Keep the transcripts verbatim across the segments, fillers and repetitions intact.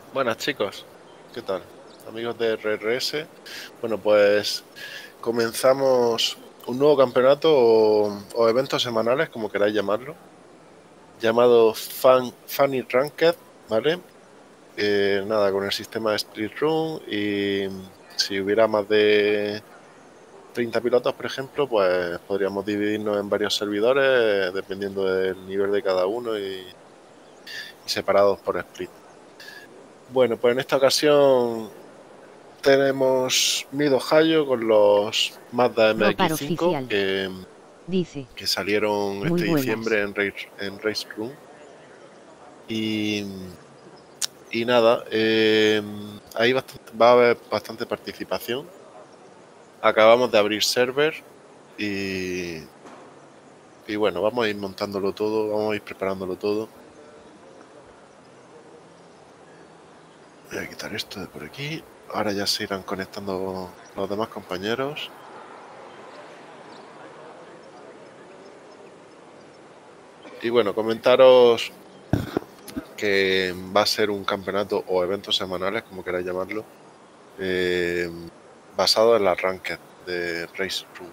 Buenas chicos, ¿qué tal? Amigos de R R S. Bueno, pues comenzamos un nuevo campeonato o, o eventos semanales, como queráis llamarlo, llamado Fan, Funny Ranked, ¿vale? Eh, nada, con el sistema de Split Room y si hubiera más de treinta pilotos, por ejemplo, pues podríamos dividirnos en varios servidores dependiendo del nivel de cada uno y, y separados por split. Bueno, pues en esta ocasión tenemos Mid Ohio con los Mazda Ropar M X cinco oficial. que, Dice. que salieron Muy este buenas. diciembre en Race, en Race Room. Y, y nada, eh, ahí bastante, va a haber bastante participación. Acabamos de abrir server y, y bueno, vamos a ir montándolo todo, vamos a ir preparándolo todo. Voy a quitar esto de por aquí. Ahora ya se irán conectando los demás compañeros. Y bueno, comentaros que va a ser un campeonato o eventos semanales, como queráis llamarlo, eh, basado en las ranked de Race Room.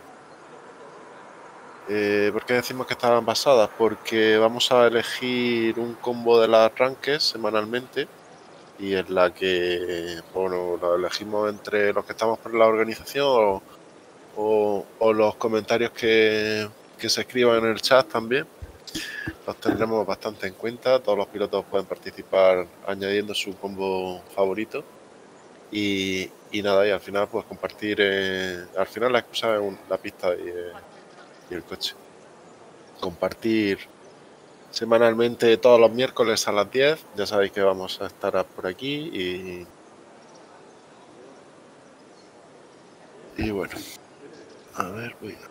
Eh, ¿Por qué decimos que estaban basadas? Porque vamos a elegir un combo de las ranked semanalmente y en la que, bueno, lo elegimos entre los que estamos por la organización o, o, o los comentarios que, que se escriban en el chat también. Los tendremos bastante en cuenta. Todos los pilotos pueden participar añadiendo su combo favorito. Y, y nada, y al final pues compartir, eh, al final la excusa es un, la pista y, eh, y el coche. Compartir semanalmente todos los miércoles a las diez. Ya sabéis que vamos a estar por aquí y, y bueno. A ver, voy a...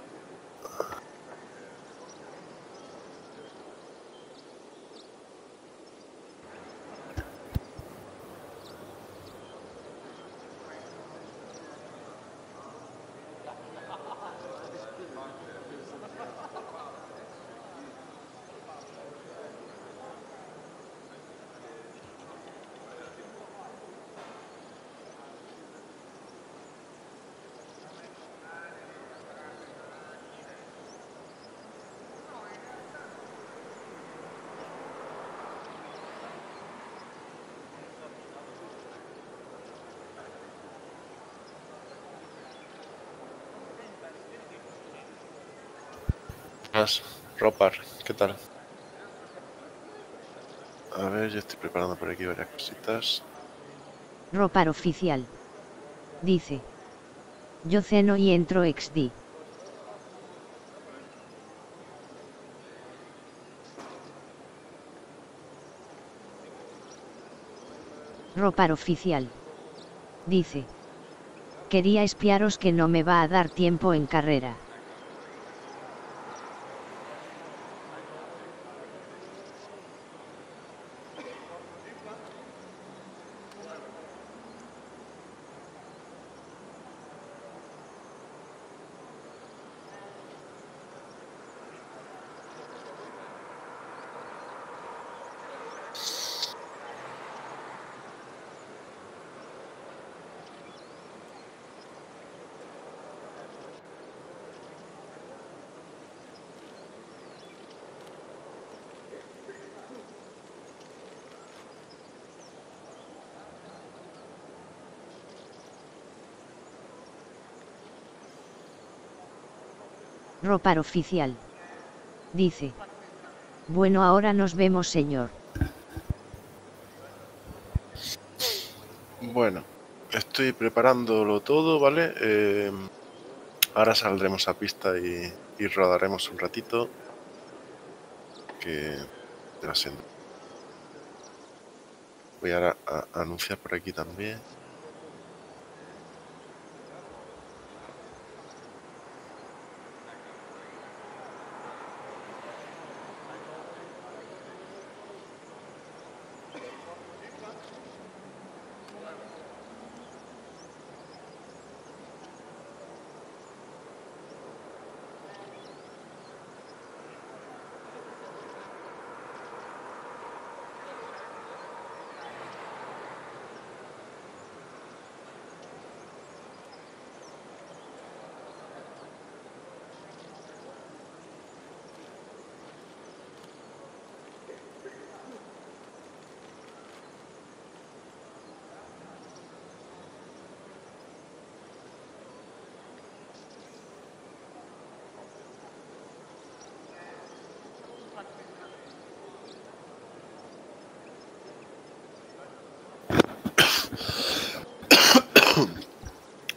Ropar, ¿qué tal? A ver, yo estoy preparando por aquí varias cositas. Ropar oficial. Dice. Yo ceno y entro X D. Ropar oficial. Dice. Quería espiaros que no me va a dar tiempo en carrera. Ropar oficial. Dice. Bueno, ahora nos vemos, señor. Bueno, estoy preparándolo todo, ¿vale? Eh, ahora saldremos a pista y, y rodaremos un ratito. Que te va siendo. Voy ahora a, a anunciar por aquí también.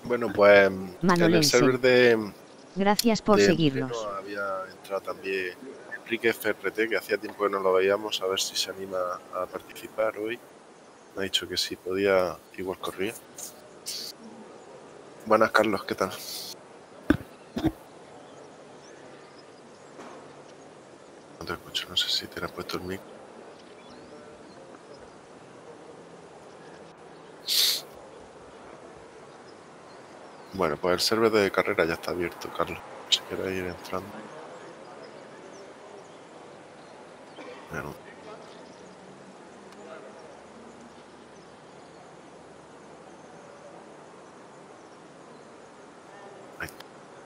Bueno, pues Manolense. en el server de... Gracias por de seguirnos. Entreno había entrado también Enrique F R T, que hacía tiempo que no lo veíamos, a ver si se anima a participar hoy. Me ha dicho que si podía, igual corría. Buenas, Carlos, ¿qué tal? No te escucho, no sé si te has puesto el mic. Bueno, pues el server de carrera ya está abierto, Carlos. Si quieres ir entrando. Bueno. Ahí está.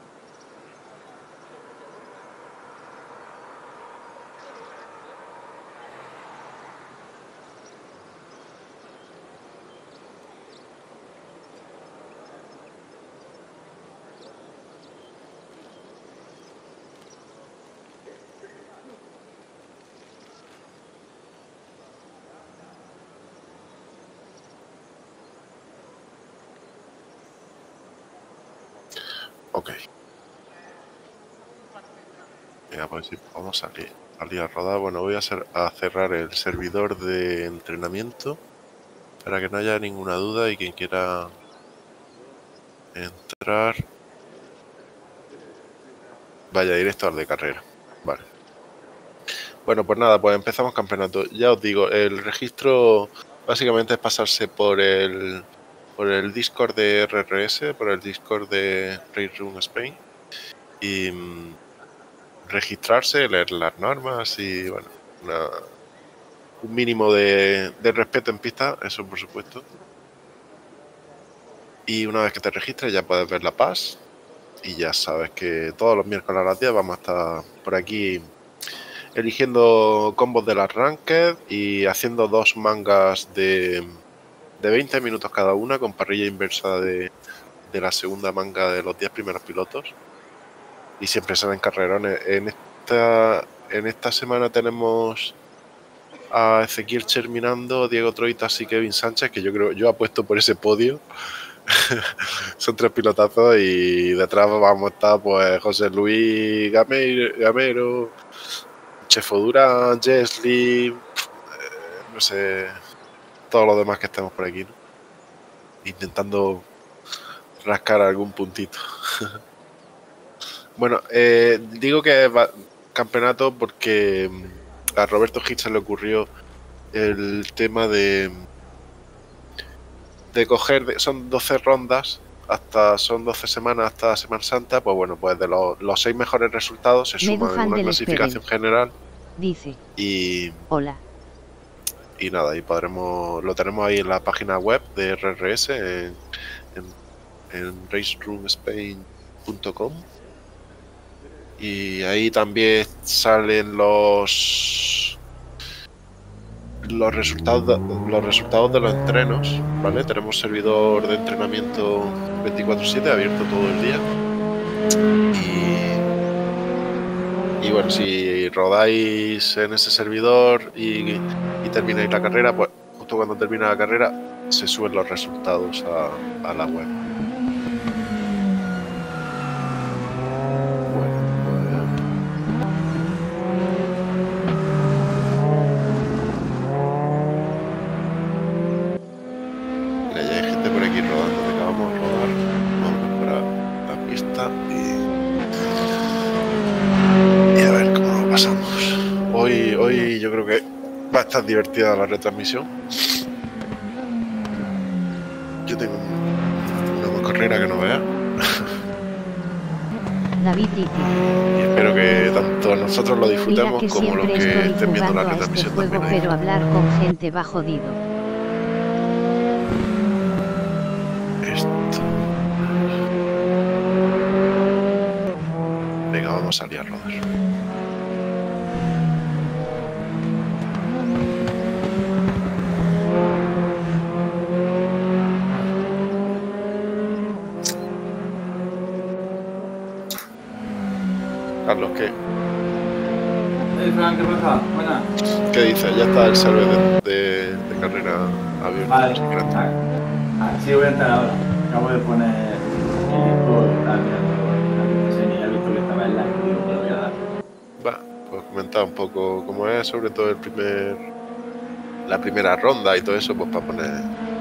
Ok. Venga, pues sí, vamos a salir, salir a rodar. Bueno, voy a, hacer, a cerrar el servidor de entrenamiento para que no haya ninguna duda y quien quiera entrar vaya directo al de carrera. Vale. Bueno, pues nada, pues empezamos campeonato. Ya os digo, el registro básicamente es pasarse por el por el Discord de R R S, por el Discord de Race Room Spain y mmm, registrarse, leer las normas y bueno, una, un mínimo de, de respeto en pista, eso por supuesto. Y una vez que te registres ya puedes ver la Pass y ya sabes que todos los miércoles a las diez vamos a estar por aquí eligiendo combos de las Ranked y haciendo dos mangas de, de veinte minutos cada una con parrilla inversa de, de la segunda manga de los diez primeros pilotos. Y siempre salen carrerones. En esta, en esta semana tenemos a Ezequiel terminando, Diego Troitas y Kevin Sánchez, que yo creo, yo apuesto por ese podio. Son tres pilotazos y detrás vamos a estar pues José Luis Gamero, Gamero Chefo Durán, Jesly, eh, no sé, todos los demás que estemos por aquí, ¿no? Intentando rascar algún puntito. Bueno, eh, digo que es campeonato porque a Roberto Hitch se le ocurrió el tema de de coger, de, son doce rondas, hasta son doce semanas hasta Semana Santa, pues bueno, pues de los, los seis mejores resultados se suman en una clasificación general. Dice. Y hola. Y nada, y podremos, lo tenemos ahí en la página web de R R S, en, en, en race room spain punto com. Y ahí también salen los los resultados de, los resultados de los entrenos, ¿vale? Tenemos servidor de entrenamiento veinticuatro siete abierto todo el día. Y, y bueno, si rodáis en ese servidor y, y termináis la carrera, pues justo cuando termina la carrera se suben los resultados a, a la web. Está divertida la retransmisión. Yo tengo una carrera que no vea. David dice. Y espero que tanto nosotros lo disfrutemos que como los que estén viendo la retransmisión este juego, también. Pero hablar con gente va jodido. Esto. Venga, vamos a salir a rodar. Carlos, ¿qué? Hey, Frank, ¿qué pasa? Buenas. ¿Qué dices? Ya está el server de, de, de carrera abierto. Vale, ah, sí voy a entrar ahora. Acabo de poner El tiempo estaba mirando la aplicación y ya he visto que estaba en la y digo, pero voy a dar. Va, pues comentar un poco cómo es, sobre todo el primer, la primera ronda y todo eso, pues para poner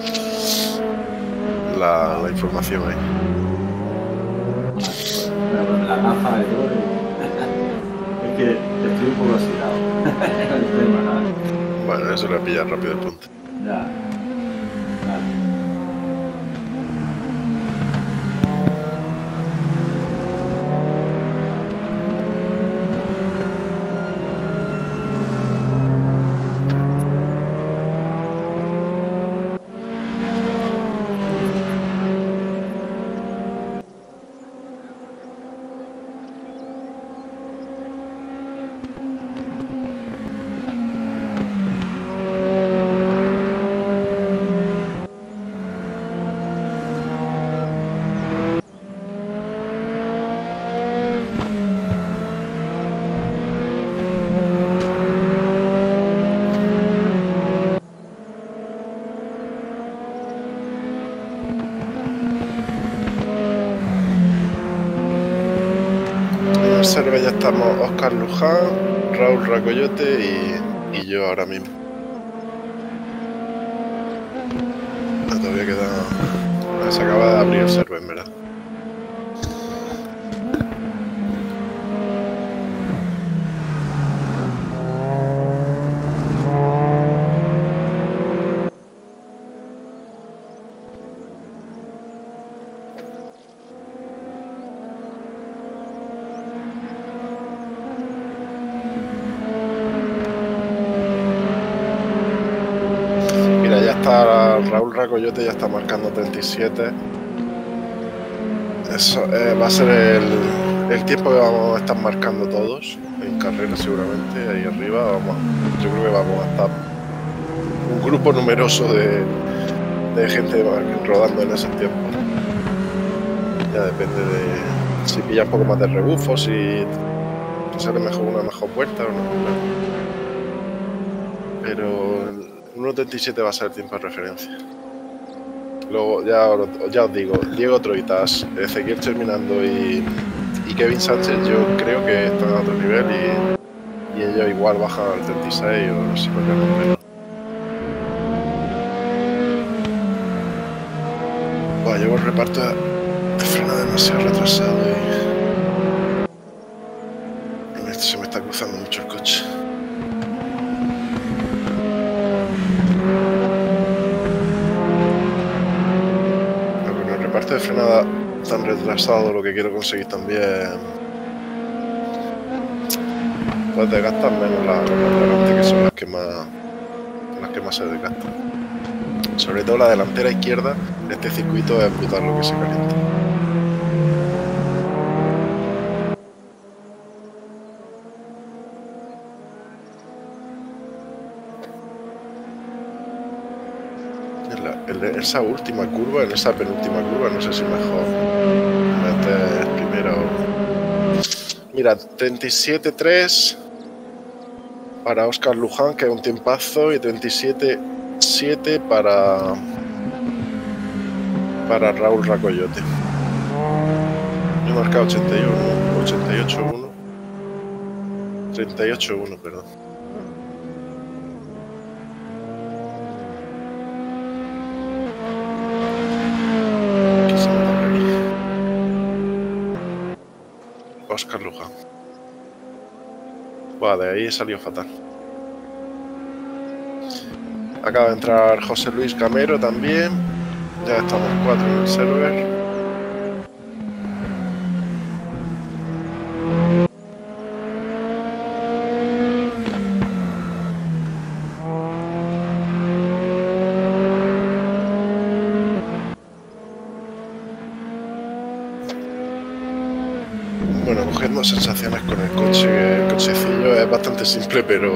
la, la información ahí. Voy a poner la gafa y todo. Y... es que estoy un poco oxidado. El tema, ¿no? Bueno, eso lo voy a pillar rápido el punto. Ya. Vale. En el server ya estamos Oscar Luján, Raúl Racoyote y, y yo ahora mismo. No, todavía queda... Se acaba de abrir el server, en verdad. Raúl Racoyote ya está marcando treinta y siete. Eso eh, va a ser el, el tiempo que vamos a estar marcando todos en carrera, seguramente. Ahí arriba vamos, yo creo que vamos a estar un grupo numeroso de, de gente rodando en ese tiempo. Ya depende de si pilla un poco más de rebufo, si sale mejor una mejor puerta o no. Pero el uno treinta y siete va a ser el tiempo de referencia. Luego, ya, ya os digo, Diego Troitas, Ezequiel terminando y, y Kevin Sánchez, yo creo que están a otro nivel y, y ellos igual bajan al treinta y seis o no sé por qué número. Bueno, llevo el reparto de freno demasiado retrasado y, y se me está cruzando mucho el coche. De frenada tan retrasado, lo que quiero conseguir también pues desgastar menos las gomas delante, que son las que más las que más se desgastan. Sobre todo la delantera izquierda, este circuito es brutal lo que se calienta. En esa última curva, en esa penúltima curva, no sé si mejor meter primero. Mira, treinta y siete tres para Oscar Luján, que es un tiempazo, y treinta y siete siete para para Raúl Racoyote. He marcado ochenta y uno, ochenta y ocho uno, treinta y ocho uno, perdón. Oscar Luján. Buah, de ahí salió fatal. Acaba de entrar José Luis Camero también. Ya estamos cuatro en el server. Bueno, cogiendo sensaciones con el coche, el cochecillo es bastante simple, pero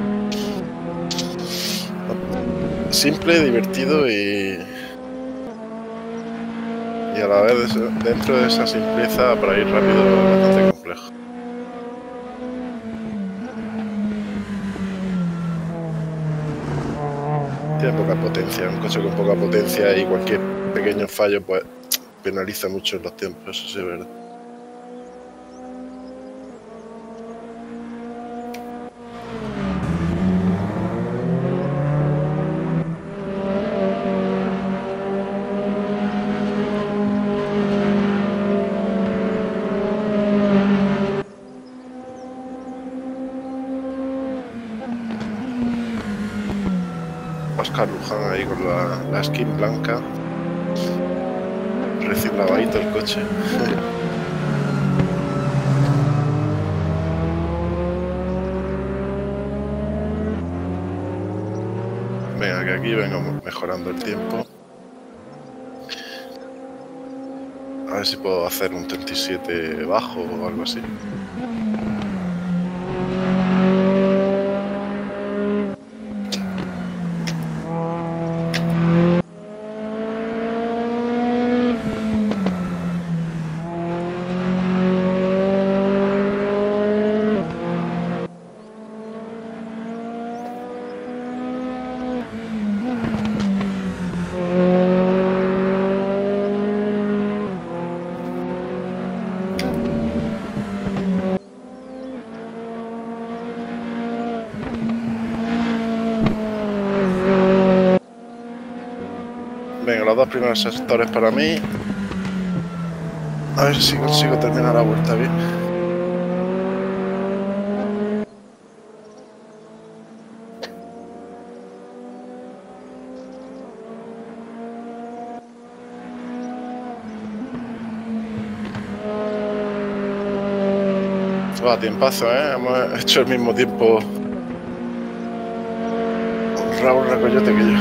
simple, divertido y, y a la vez dentro de esa simpleza para ir rápido es bastante complejo. Tiene poca potencia, un coche con poca potencia y cualquier pequeño fallo pues penaliza mucho en los tiempos, eso sí es verdad. Oscar Luján ahí con la, la skin blanca, recién lavadito el coche. Venga, que aquí vengamos mejorando el tiempo. A ver si puedo hacer un treinta y siete bajo o algo así. Venga, los dos primeros sectores para mí. A ver si consigo terminar la vuelta bien. Va, tiempazo, ¿eh? Hemos hecho el mismo tiempo Raúl Recoyote que yo.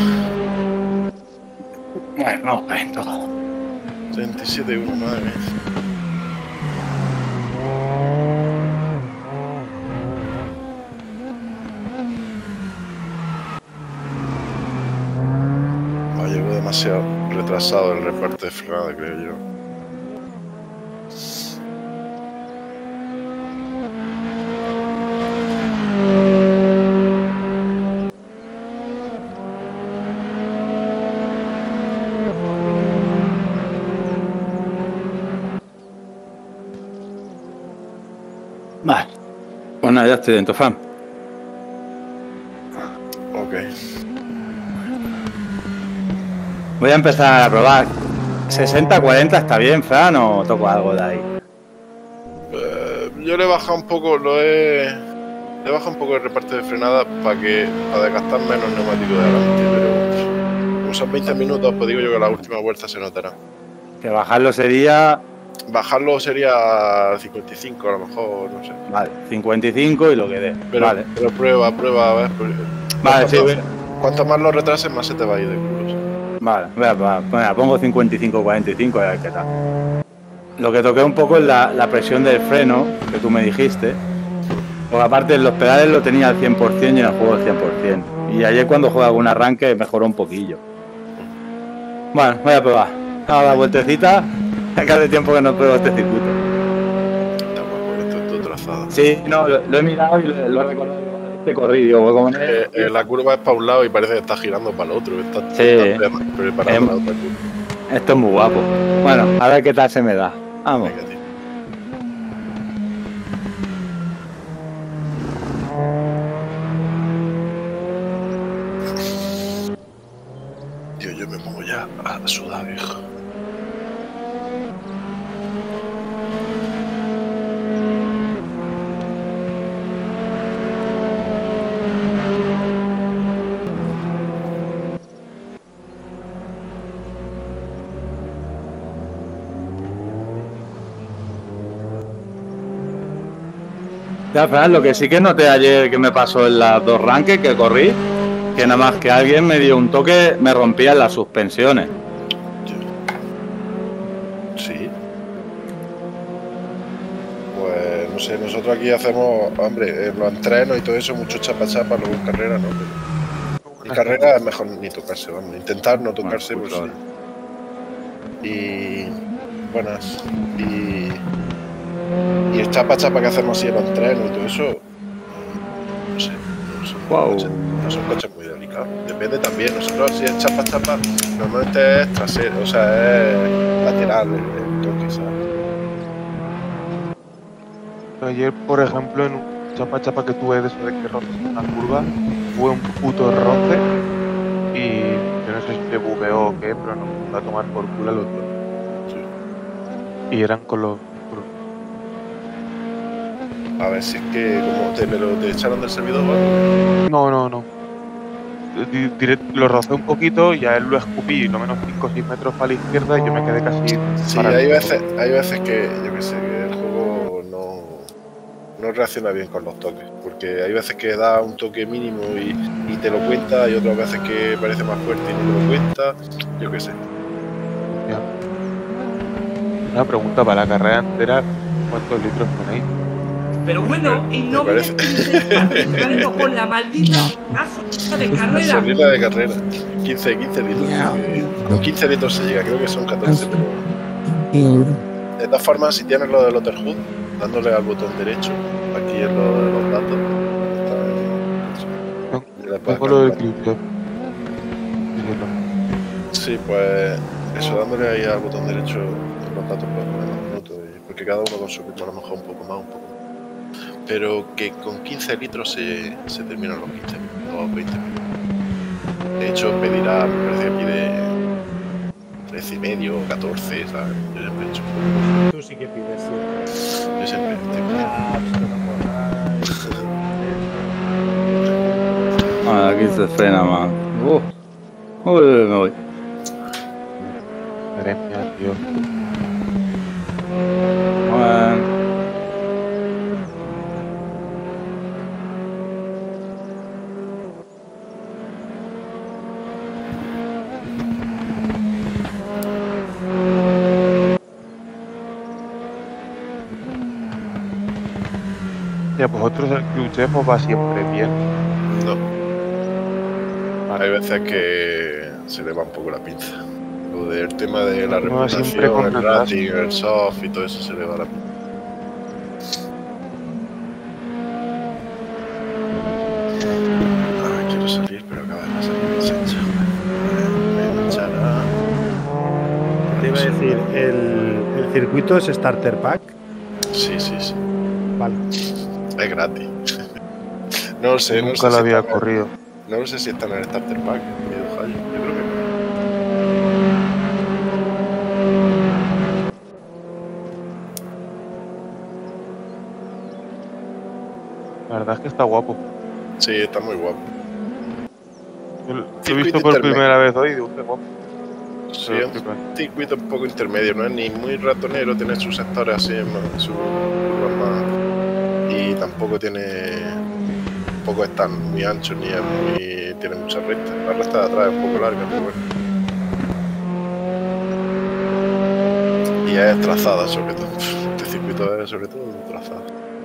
Bueno, no, en todo. treinta y siete y uno, madre mía. Va, llevo demasiado retrasado el reparto de frenada, creo yo. Vale. Pues nada, ya estoy dentro, Fran. Ok. Voy a empezar a probar. sesenta cuarenta está bien, Fran, o toco algo de ahí. Eh, yo le he bajado un poco, lo he... Le he bajado un poco el reparto de frenada para que para desgastar menos el neumático de adelante, pero como son veinte minutos, pues digo yo que la última vuelta se notará. Que bajarlo sería... Bajarlo sería cincuenta y cinco a lo mejor, no sé. Vale, cincuenta y cinco y lo que dé. Pero, Vale. pero prueba, prueba, a ver. Pues, Vale, sí, cuanto, voy. cuanto más lo retrases, más se te va a ir de culos. Vale, voy a probar. Bueno, pongo cincuenta y cinco cuarenta y cinco y a ver qué tal. Lo que toqué un poco es la, la presión del freno, que tú me dijiste. Porque aparte los pedales lo tenía al cien por cien y en el juego al cien por cien. Y ayer cuando jugué algún arranque mejoró un poquillo. Bueno, voy a probar. Vamos a dar vueltecita. Que hace tiempo que no pruebo este circuito. Está guapo, esto es todo trazado. Sí, no, lo, lo he mirado y lo, lo he recordado. Este corrido, como en Eh, eh, la curva es para un lado y parece que está girando para el otro. Está, Sí. está preparado Em- para la otra curva. Esto es muy guapo. Bueno, a ver qué tal se me da. Vamos. Venga, tío. Tío, yo me pongo ya a sudar, viejo. Ya, Fran, lo que sí que noté ayer que me pasó en las dos ranques que corrí, que nada más que alguien me dio un toque, me rompían las suspensiones. Sí. Pues no sé, nosotros aquí hacemos, hombre, en los entrenos y todo eso, mucho chapa chapa, luego en carrera, ¿no? Pero en carrera es mejor ni tocarse, vamos, intentar no tocarse, Bueno, pues sí. Y buenas. Y, y el chapa chapa que hacemos así en los entrenos y todo eso, no sé, no son, Wow. coches, no son coches muy delicados. Depende también, nosotros si es chapa chapa, normalmente es trasero, o sea, es lateral el, el toque, ¿sabes? Ayer, por ejemplo, en un chapa chapa que tuve de eso de que rozas una curva, fue un puto roce y yo no sé si se bugueó o qué, pero nos va a tomar por culo a los dos. Sí. Y eran con los... A ver si es que como te, pero te echaron del servidor, ¿vale? No, no, no. Di- direct- lo rocé un poquito y a él lo escupí lo menos cinco o seis metros para la izquierda y yo me quedé casi... Sí, parado. hay veces, hay veces que, yo qué sé, que el juego no, no reacciona bien con los toques, porque hay veces que da un toque mínimo y, y te lo cuenta, y otras veces que parece más fuerte y no te lo cuenta, yo qué sé. Ya. Una pregunta para la carrera entera, ¿cuántos litros ponéis? Pero bueno, y no Me me parece. participando con la maldita gasolina de carrera. Gasolina de carrera, quince, quince litros, eh, con quince litros se llega, creo que son catorce, pero... De todas formas, si tienes lo del Otterhood, dándole al botón derecho, aquí en lo de los datos, está en- y le puedes Tengo lo del calcular. cripto. Sí, pues eso, dándole ahí al botón derecho en los datos puedes poner los minutos, y- porque cada uno con su ritmo, a lo mejor un poco más, un poco más. Pero que con quince litros se, se terminan los quince los veinte minutos. De hecho, pedirá, me parece que pide trece y medio o catorce, ¿sabes? Yo siempre he hecho. Tú sí que pides, sí. Yo siempre estoy pidiendo. Ah, pues no puedo. Ah, aquí se frena más. Uh. Uy, me voy. Madre mía, tío. Bueno. Ya, pues otros el Club va siempre bien. No. Hay veces que se le va un poco la pinza. Lo del tema de la No, siempre reputación, con el retraso. rating, el soft y todo eso se le va la pinza. Ay, quiero salir, pero acaba de pasar un Sancho. Me echará. Te iba a decir, ¿el, el circuito es Starter Pack? Sí, sí, sí. Vale. Es gratis. No lo sé, no Nunca sé lo si había está en el- corrido. No lo sé si está en el Starter Pack. Yo creo que no. La verdad es que está guapo. Sí, está muy guapo. Yo lo he Circuito visto por intermedio. primera vez hoy y digo, qué guapo. Sí, Pero es flipas. un circuito un poco intermedio, no es ni muy ratonero, tiene sus sectores así, más- sus curvas más. Y tampoco tiene. Tampoco es tan muy ancho ni es muy. Tiene muchas rectas. La recta de atrás es un poco larga, pero bueno. Y es trazada, sobre todo. Este circuito es sobre todo trazada.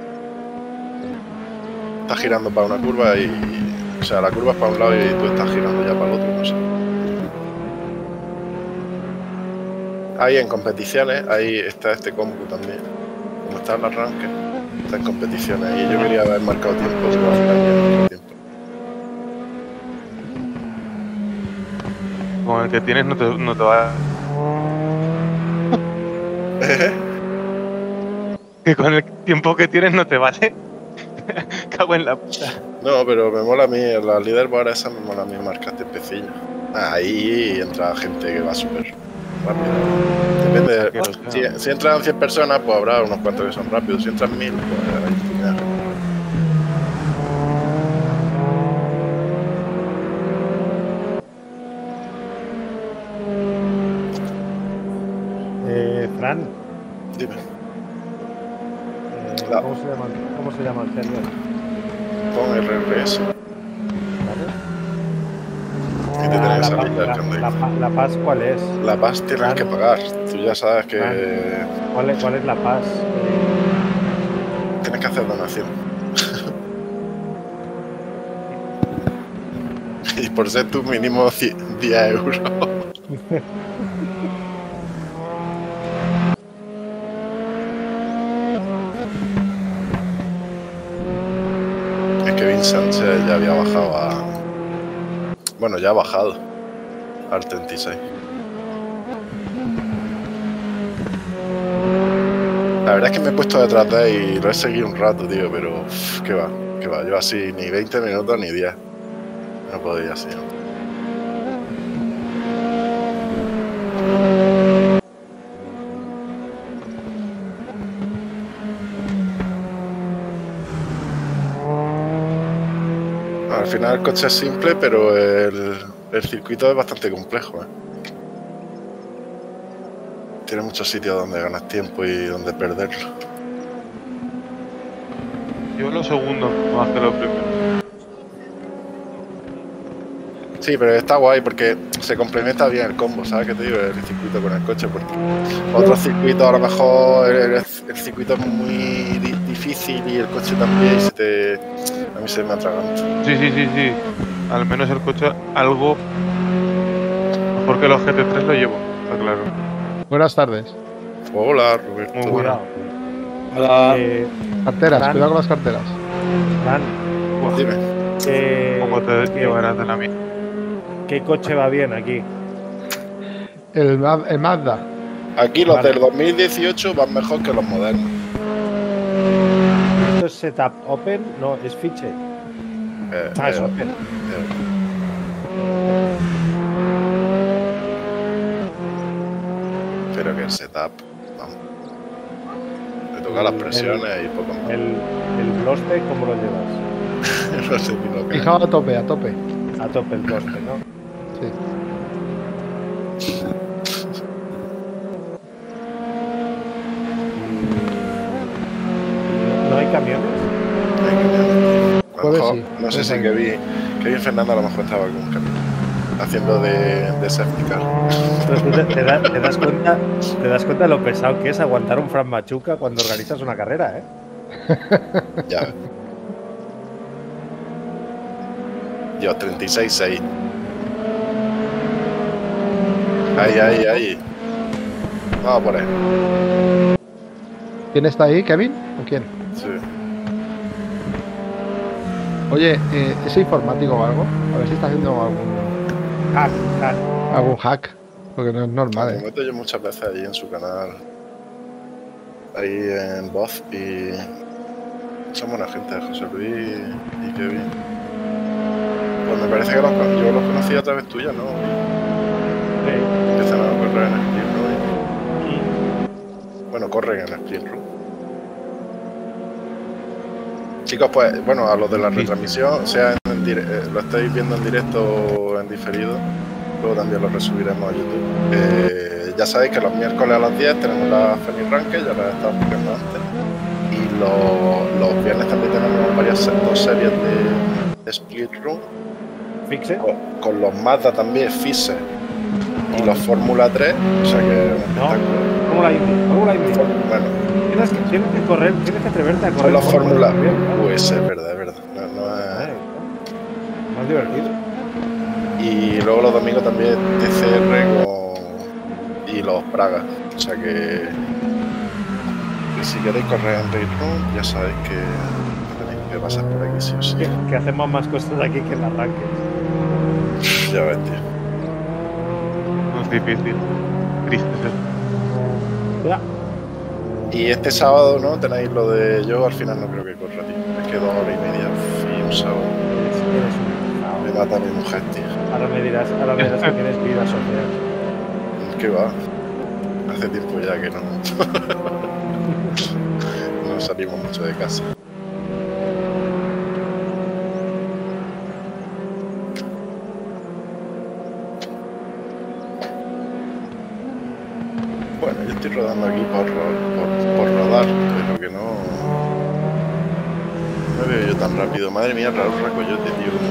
Estás girando para una curva y. O sea, la curva es para un lado y tú estás girando ya para el otro, no sé. Ahí en competiciones, ahí está este combo también. Como está en los rankings, está en competiciones. Y yo quería haber marcado tiempo, pero al final ya no marco tiempo. Con el que tienes no te, no te va. Que con el tiempo que tienes no te vale. Cago en la puta. No, pero me mola a mí, en la leaderboard esa me mola a mí marcar tiempecillos. Ahí entra gente que va súper rápido. Depende de, Claro, si, claro. si entran cien personas, pues habrá unos cuantos que son rápidos. Si entran mil, pues hay infinidad. Eh, Fran, Dime. eh, La- ¿cómo, se llama, ¿cómo se llama el server? Pon R R S. ¿Vale? Y te Ah, tenés que la, salir pa- del la, candel. la, pa- la Paz, ¿cuál es? La paz tienes que pagar. Tú ya sabes que ¿Cuál es, cuál es la Paz? Eh, tienes que hacer donación. Y por ser tu mínimo cien diez euros. Es que Vin Sánchez ya había bajado a. Bueno, ya ha bajado al treinta y seis. La verdad es que me he puesto detrás de él y lo he seguido un rato, tío, pero uf, qué va, qué va. Yo así ni veinte minutos ni diez. No podía así. Al final el coche es simple, pero el, el circuito es bastante complejo, ¿eh? Tiene muchos sitios donde ganas tiempo y donde perderlo. Yo lo segundo, más que lo primero. Sí, pero está guay porque se complementa bien el combo, ¿sabes qué te digo? El circuito con el coche, porque otros circuitos a lo mejor el, el, el circuito es muy di difícil y el coche también y se te... a mí se me atraganta. Sí, sí, sí, sí. Al menos el coche algo mejor que los G T tres lo llevo, está claro. Buenas tardes. Hola, Roberto. Muy bueno. Hola. Eh, Carteras, Fran. cuidado con las carteras. Fran, Buah, Dime. eh, ¿Cómo te ¿qué, llevarás de la mía? qué coche va bien aquí? El, Ma- el Mazda. Aquí los Vale. del dos mil dieciocho van mejor que los modernos. ¿Esto es setup open? No, es feature. Eh, Ah, es eh, open. eh, pero que el setup, vamos. Le toca las El- presiones y poco más. El, el Bloste, ¿cómo lo llevas? No sé ni lo que es. Fijado a tope, a tope. A tope el Bloste, ¿no? Sí. ¿No hay camiones? A lo Jueves mejor, sí, no sé jueves si hay. Kevin, Kevin Fernando a lo mejor estaba con un camión haciendo de, de safety car. Pero tú te, te da- te das cuenta, te das cuenta de lo pesado que es aguantar un Fran Machuca cuando organizas una carrera, ¿eh? Ya ves. Yo, treinta y seis seis. Ahí, ahí, ahí. Vamos por ahí. ¿Quién está ahí, Kevin? ¿O quién? Sí. Oye, eh, ¿es informático o algo? A ver si está haciendo algún, Hack, hack. algún hack. Porque no es normal, Me ¿eh? meto yo muchas veces allí en su canal. Ahí en voz y. Son buena gente, José Luis y Kevin. Pues me parece que los, yo los conocí a través tuya, ¿no? Sí. Empiezan a correr en el Sprint Room. y- Bueno, corren en el Sprint Room. Chicos, pues, bueno, a los de la retransmisión, sea en dire- eh, lo estáis viendo en directo o en diferido, luego también lo resubiremos a YouTube. Eh, ya sabéis que los miércoles a las diez tenemos la Fenix Ranked, ya la estaba explicando antes. Y los, los viernes también tenemos varias se- dos series de, de Split Room. Fixe. Con, con los Mazda también, Fisher y los Fórmula tres, o sea que es un No. espectáculo. Fórmula Indy. Fórmula Indy. Bueno, Tienes que, tienes que correr, tienes que atreverte a correr. son los Fórmula. también, ¿no? Pues es verdad, es verdad. No, no Ay, es... más divertido. Y luego los domingos también T C R con... y los Praga. O sea que... que si queréis correr en Race Room, ya sabéis que tenéis que pasar por aquí sí o sí. Que, que hacemos más cosas aquí que en las arranque. Ya ves, tío. No es difícil. Triste es eso. Ya. Y este sábado, ¿no? Tenéis lo de... Yo al final no creo que corra, tío. Es que dos horas y media, y un sábado. Eres, eres un pesado. Me mata mi mujer, tío. Ahora me dirás, ahora me dirás que tienes vida social. ¿Qué va? Hace tiempo ya que no. No salimos mucho de casa. Bueno, yo estoy rodando aquí por, ro- por, por rodar, pero que no. No veo yo tan rápido. Madre mía, Raúl Racoyote, tío. ¿Cómo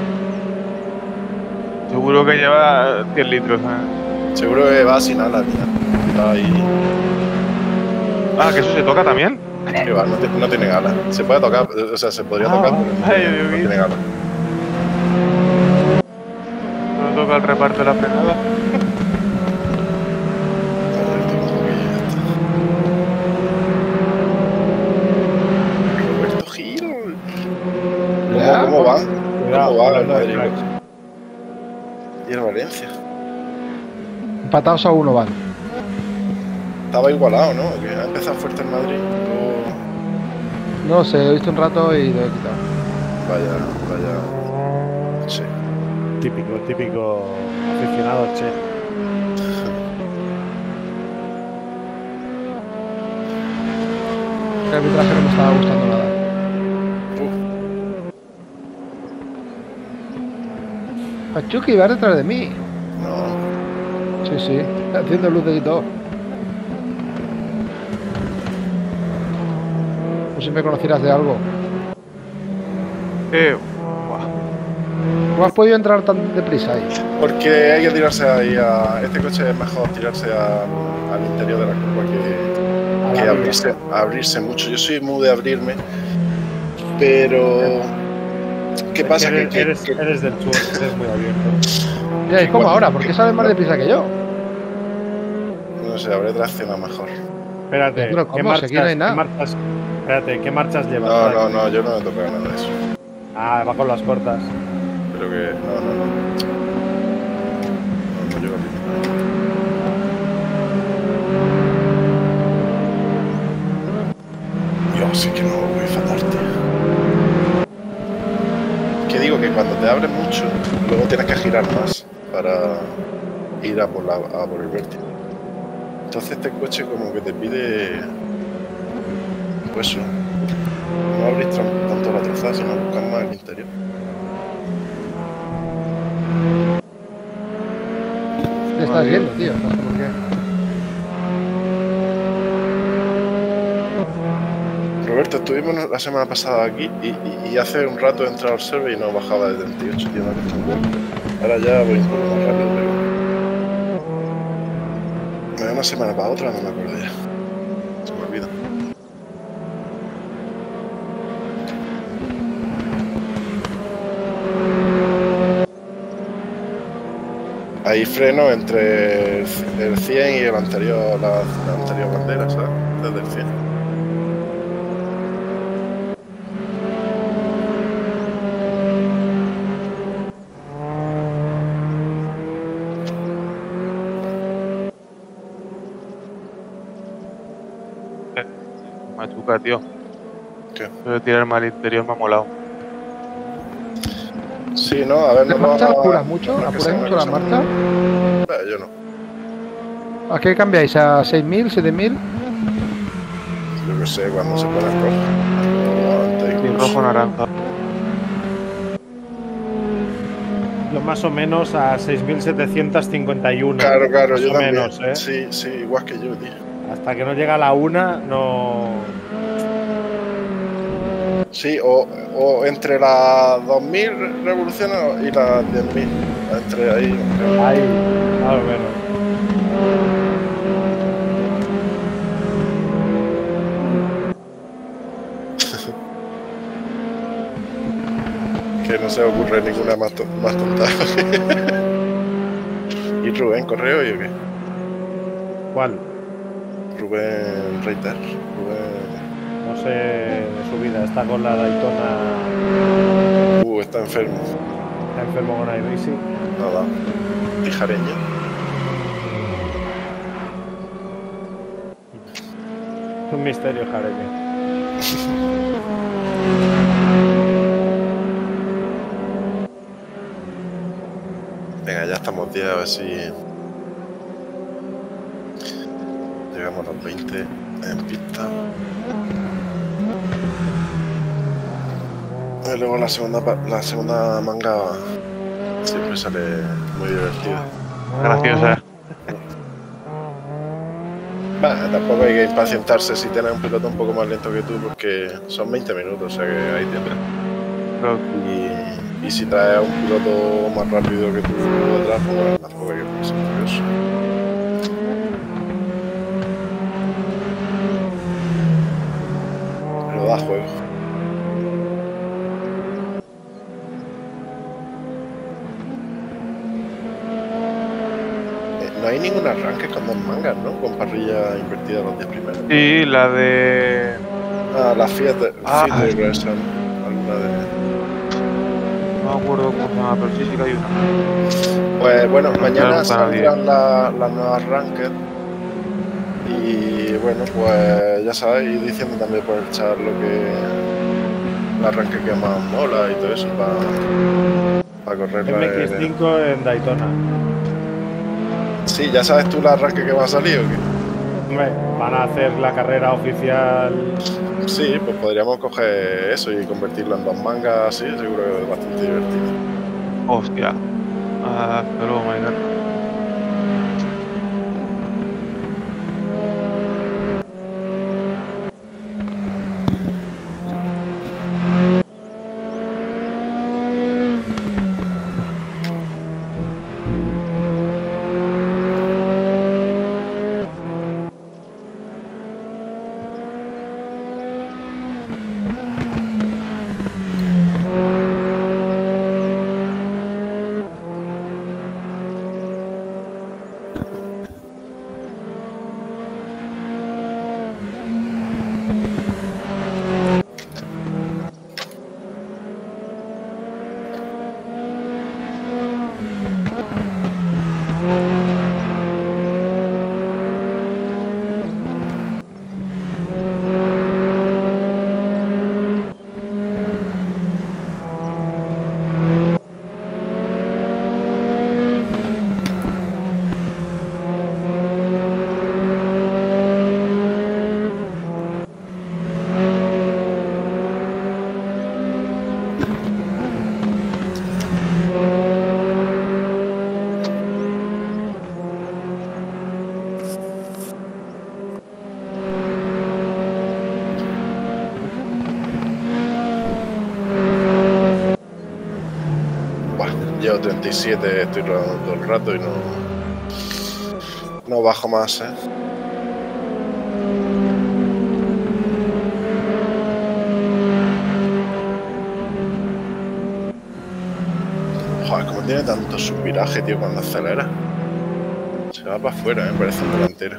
va? Seguro que lleva cien litros. ¿eh? Seguro que va sin alas, mira. Está ahí. Ah, que eso se toca también. Que va, no, te- no tiene alas. Se puede tocar, o sea, se podría Ah, tocar, pero no, ay, tiene- Dios no mío. tiene alas. No toca el reparto de la frenada. A ver, tengo un poquillo de esto. Roberto Gil. Ya. ¿Cómo, cómo va? Cuidado, ¿Cómo va el hablando de Madrid? cracks. Y el Valencia. Empatados a uno van. estaba igualado, ¿no? Que ha empezado fuerte en Madrid. Luego... No sé, he visto un rato y lo he quitado. Vaya, vaya. Sí. Típico, típico aficionado che. El arbitraje no me estaba gustando nada. Pachuki, vas detrás de mí. No. Sí, sí, haciendo luces y todo. Como si me conocieras de algo. Eh, buah. ¿Cómo has podido entrar tan deprisa ahí? Porque hay que tirarse ahí a... Este coche es mejor tirarse a- al interior de la curva que, que abrirse, abrirse mucho. Yo soy muy de abrirme, pero... ¿Qué pasa? Eres, que, eres, que, eres del sur, eres muy abierto. Ya, ¿y cómo ahora? ¿Por qué sales más deprisa que yo? No sé, habré traccionado mejor. Espérate, Pero, ¿cómo? ¿qué Si marchas, aquí no hay nada. ¿qué marchas? Espérate, ¿qué marchas llevas? No, Vale. no, no, yo no me toco nada de eso. Ah, va con las cortas. Pero que... No, no, no. No, no llego bien. Dios, sí que no voy fatal, tío. Que digo que cuando te abres mucho, luego tienes que girar más para ir a por, la, a por el vértigo. Entonces este coche como que te pide... Pues eso. No abrir tran- tanto la trazada, sino buscar más el interior. Te estás viendo, tío. No sé por qué. Roberto, estuvimos la semana pasada aquí y, y, y hace un rato he entrado al server y no bajaba de treinta y ocho, tío, me ha costado un huevo. Ahora ya voy un poco más rápido, pero... Me da una semana para otra, no me acuerdo ya. Se me olvida. Hay freno entre el, el cien y el anterior, la, la anterior bandera, ¿sabes? Desde el cien. Machuca, tío. ¿Qué? Pero tirar mal interior me ha molado. Sí, ¿no? A ver, ¿Las no marchas va- apuras mucho? no es que ¿Apuráis sea mucho una las cosa- marchas? Eh, yo no. ¿A qué cambiáis? ¿A seis mil, siete mil? Yo que sé, cuando se pone rojo. O antes Y incluso. rojo naranja. Yo más o menos a seis mil setecientos cincuenta y uno. Claro, claro, más yo o también. menos, ¿eh? Sí, sí, igual que yo, tío. Hasta que no llega a la una, no. Sí, o, o entre las dos mil revoluciones y las diez mil. Entre ahí. Ahí, más o menos. Que no se me ocurre ninguna más, to- más tonta. ¿Y Rubén Correo y o qué? ¿Cuál? Rubén Reiter. Rubén. No sé de su vida. Está con la Daytona. Uh, está enfermo. Está enfermo con iRacing. Nada. Tijareño. Es un misterio, Jareño. Venga, ya estamos diez, a ver si llegamos a los veinte en pista. Y luego la segunda, pa- la segunda manga siempre sale muy divertida. Graciosa. Bah, tampoco hay que impacientarse si tienes un piloto un poco más lento que tú, porque son veinte minutos, o sea que hay tiempo. Pero Y, y si traes a un piloto más rápido que tú detrás, pues bueno, tampoco hay que ponerse nervioso. Pero da juego. Eh, No hay ningún arranque con dos mangas, ¿no? Con parrilla invertida a los diez primeros. sí, la de. Ah, la Fiat, Ah, Fiat de esa, alguna de... No me acuerdo cómo se llama, pero sí, sí que hay una. Pues bueno, mañana pregunta a nadie. saldrán la- las nuevas ranked y bueno, pues ya sabes, ir diciendo también por el chat lo que el arranque que más mola y todo eso para pa correr la M X cinco en Daytona. Sí, ya sabes tú el arranque que va a salir o qué. Hombre, van a hacer la carrera oficial. Sí, pues podríamos coger eso y convertirlo en dos mangas así, seguro que es bastante divertido. Hostia. Ah, hasta luego, Maynard. Llevo treinta y siete, estoy rodando todo el rato y no, no bajo más, ¿eh? Joder, como tiene tanto subviraje, tío, cuando acelera. Se va para afuera, ¿eh? Me parece un delantero.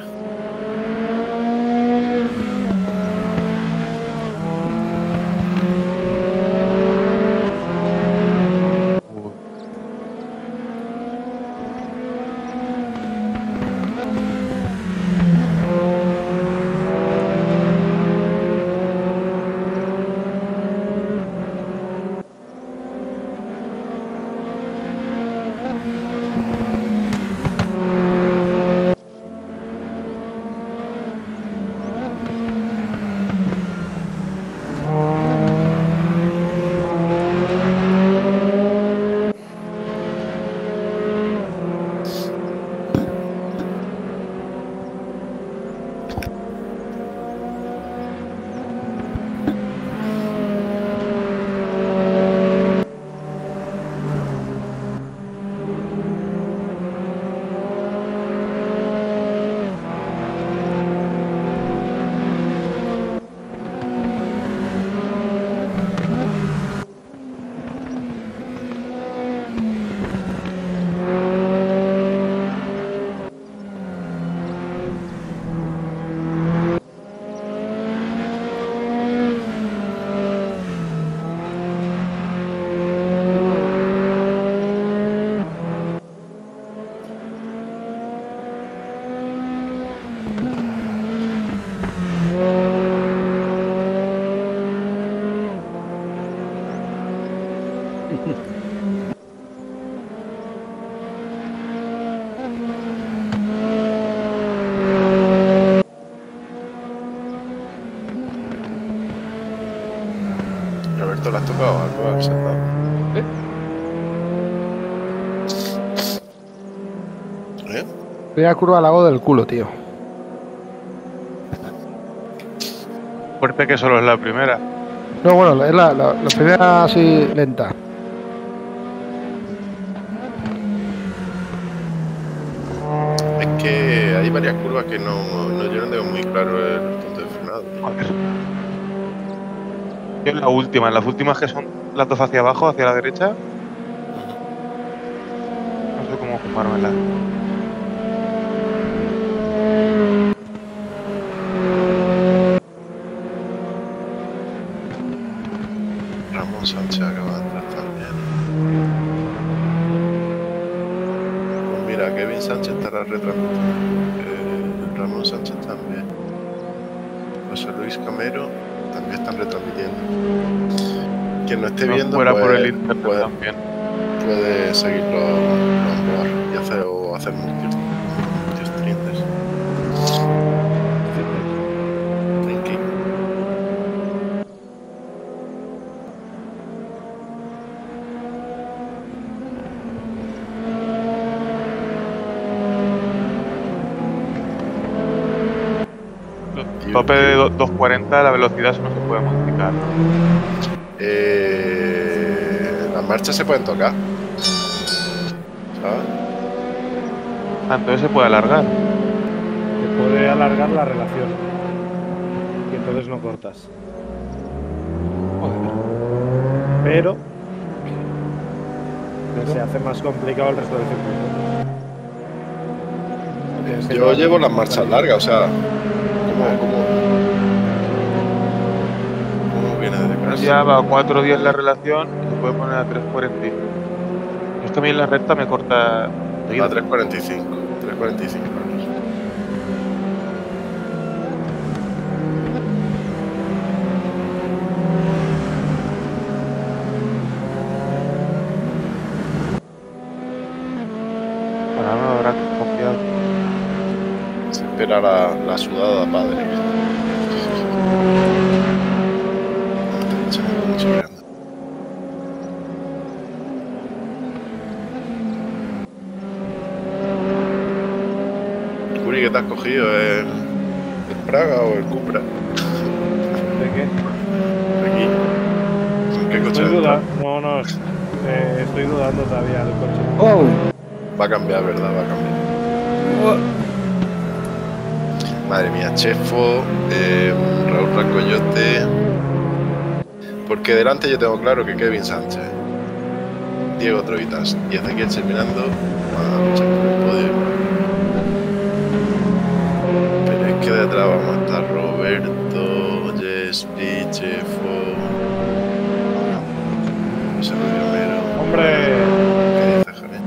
Roberto, ¿le has tocado algo al sentado? ¿Eh? ¿Eh? Primera curva al lago del culo, tío. Fuerte que solo es la primera. No, bueno, es la, la, la primera así lenta. Es que hay varias curvas que no, no yo no tengo muy claro el punto de frenado. Joder. Yo en la última, en las últimas que son las dos hacia abajo, hacia la derecha. No sé cómo fumármela. Ramón Sánchez acaba de entrar también. Pues mira, Kevin Sánchez estará retransmitiendo. Eh, Ramón Sánchez también. José Luis Camero también están retransmitiendo. Quien no esté No viendo fuera pues, por el internet puede, también. puede seguirlo y hacer, o hacer multi, multi streams. Thank you. Tope de do- doscientos cuarenta, la velocidad eso no se puede modificar. Eh, las marchas se pueden tocar. ¿Sabes? Ah, entonces se puede alargar. Te puede alargar la relación. Y entonces no cortas. Pero, pero se hace más complicado el resto del circuito. Tienes que Yo llevar llevo las un marchas cambio. largas, o sea, ¿cómo, cómo, cómo viene de casa? Ya va a cuatro días la relación y se puede poner a tres cuarenta. Es que a mí en la recta me corta. A tres cuarenta y cinco. tres cuarenta y cinco. Ahora me habrá que confiar. Se espera la, la sudada padre. No, te echan mucho grande. Curi, ¿qué te has cogido? ¿El, el Praga o el Cupra? ¿De qué? Aquí. ¿En qué coche Estoy has dudando. entrado? No, no. eh, estoy dudando todavía del coche. Oh, Va a cambiar, ¿verdad? Va a cambiar. Madre mía, Chefo, eh, Raúl Rancoyote. Porque delante yo tengo claro que Kevin Sánchez, Diego Troitas y Ezequiel terminando van a luchar por el podio. Pero es que detrás vamos a estar Roberto, Jespi, Chefo, José Luis Romero. Hombre, ¿Qué dices, Javier?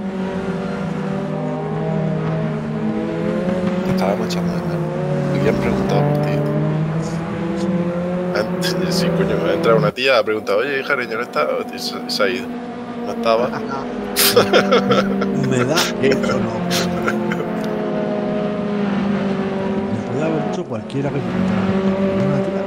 Te estábamos echando de menos. Aquí han preguntado por ti. Antes, sí, coño, me ha entrado una tía, ha preguntado, oye, Jareño, ¿no está? Y se, se ha ido. No estaba. Me da eso, no. Me puede haber hecho cualquiera que me una tía.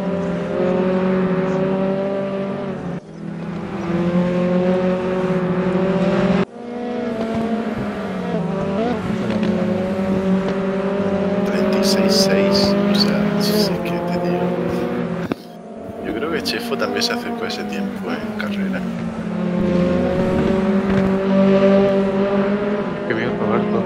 treinta y seis seis. O sea, sí, sí que te digo. Yo creo que Chefo también se acercó a ese tiempo en carrera. Qué bien, Roberto.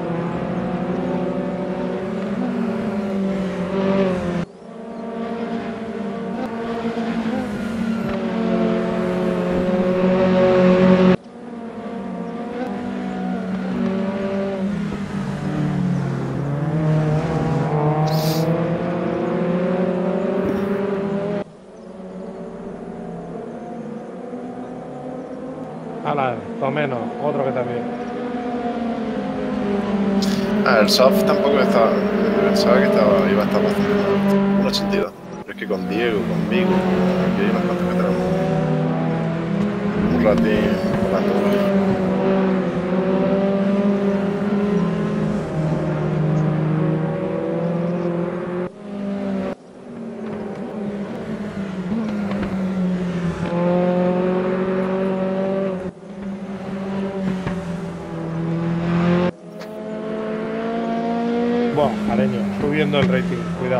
ala, Tomeno, otro que también. Ah, el soft tampoco estaba. Pensaba que estaba, iba a estar bastante mal. un ochenta y dos. Pero es que con Diego, conmigo, aquí hay unos cuantos que tenemos un ratín por las nubes. Buah, Jareño, subiendo el rating, cuidado.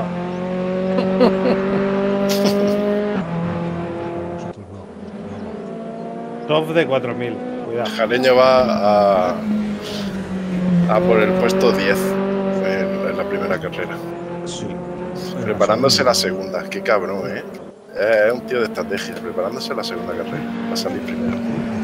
Nosotros no. Top de cuatro mil, cuidado. Jareño va a, a por el puesto diez en, en la primera carrera. Sí. Preparándose la segunda. Qué cabrón, ¿eh? Es un tío de estrategia. Preparándose la segunda carrera. Va a salir primero.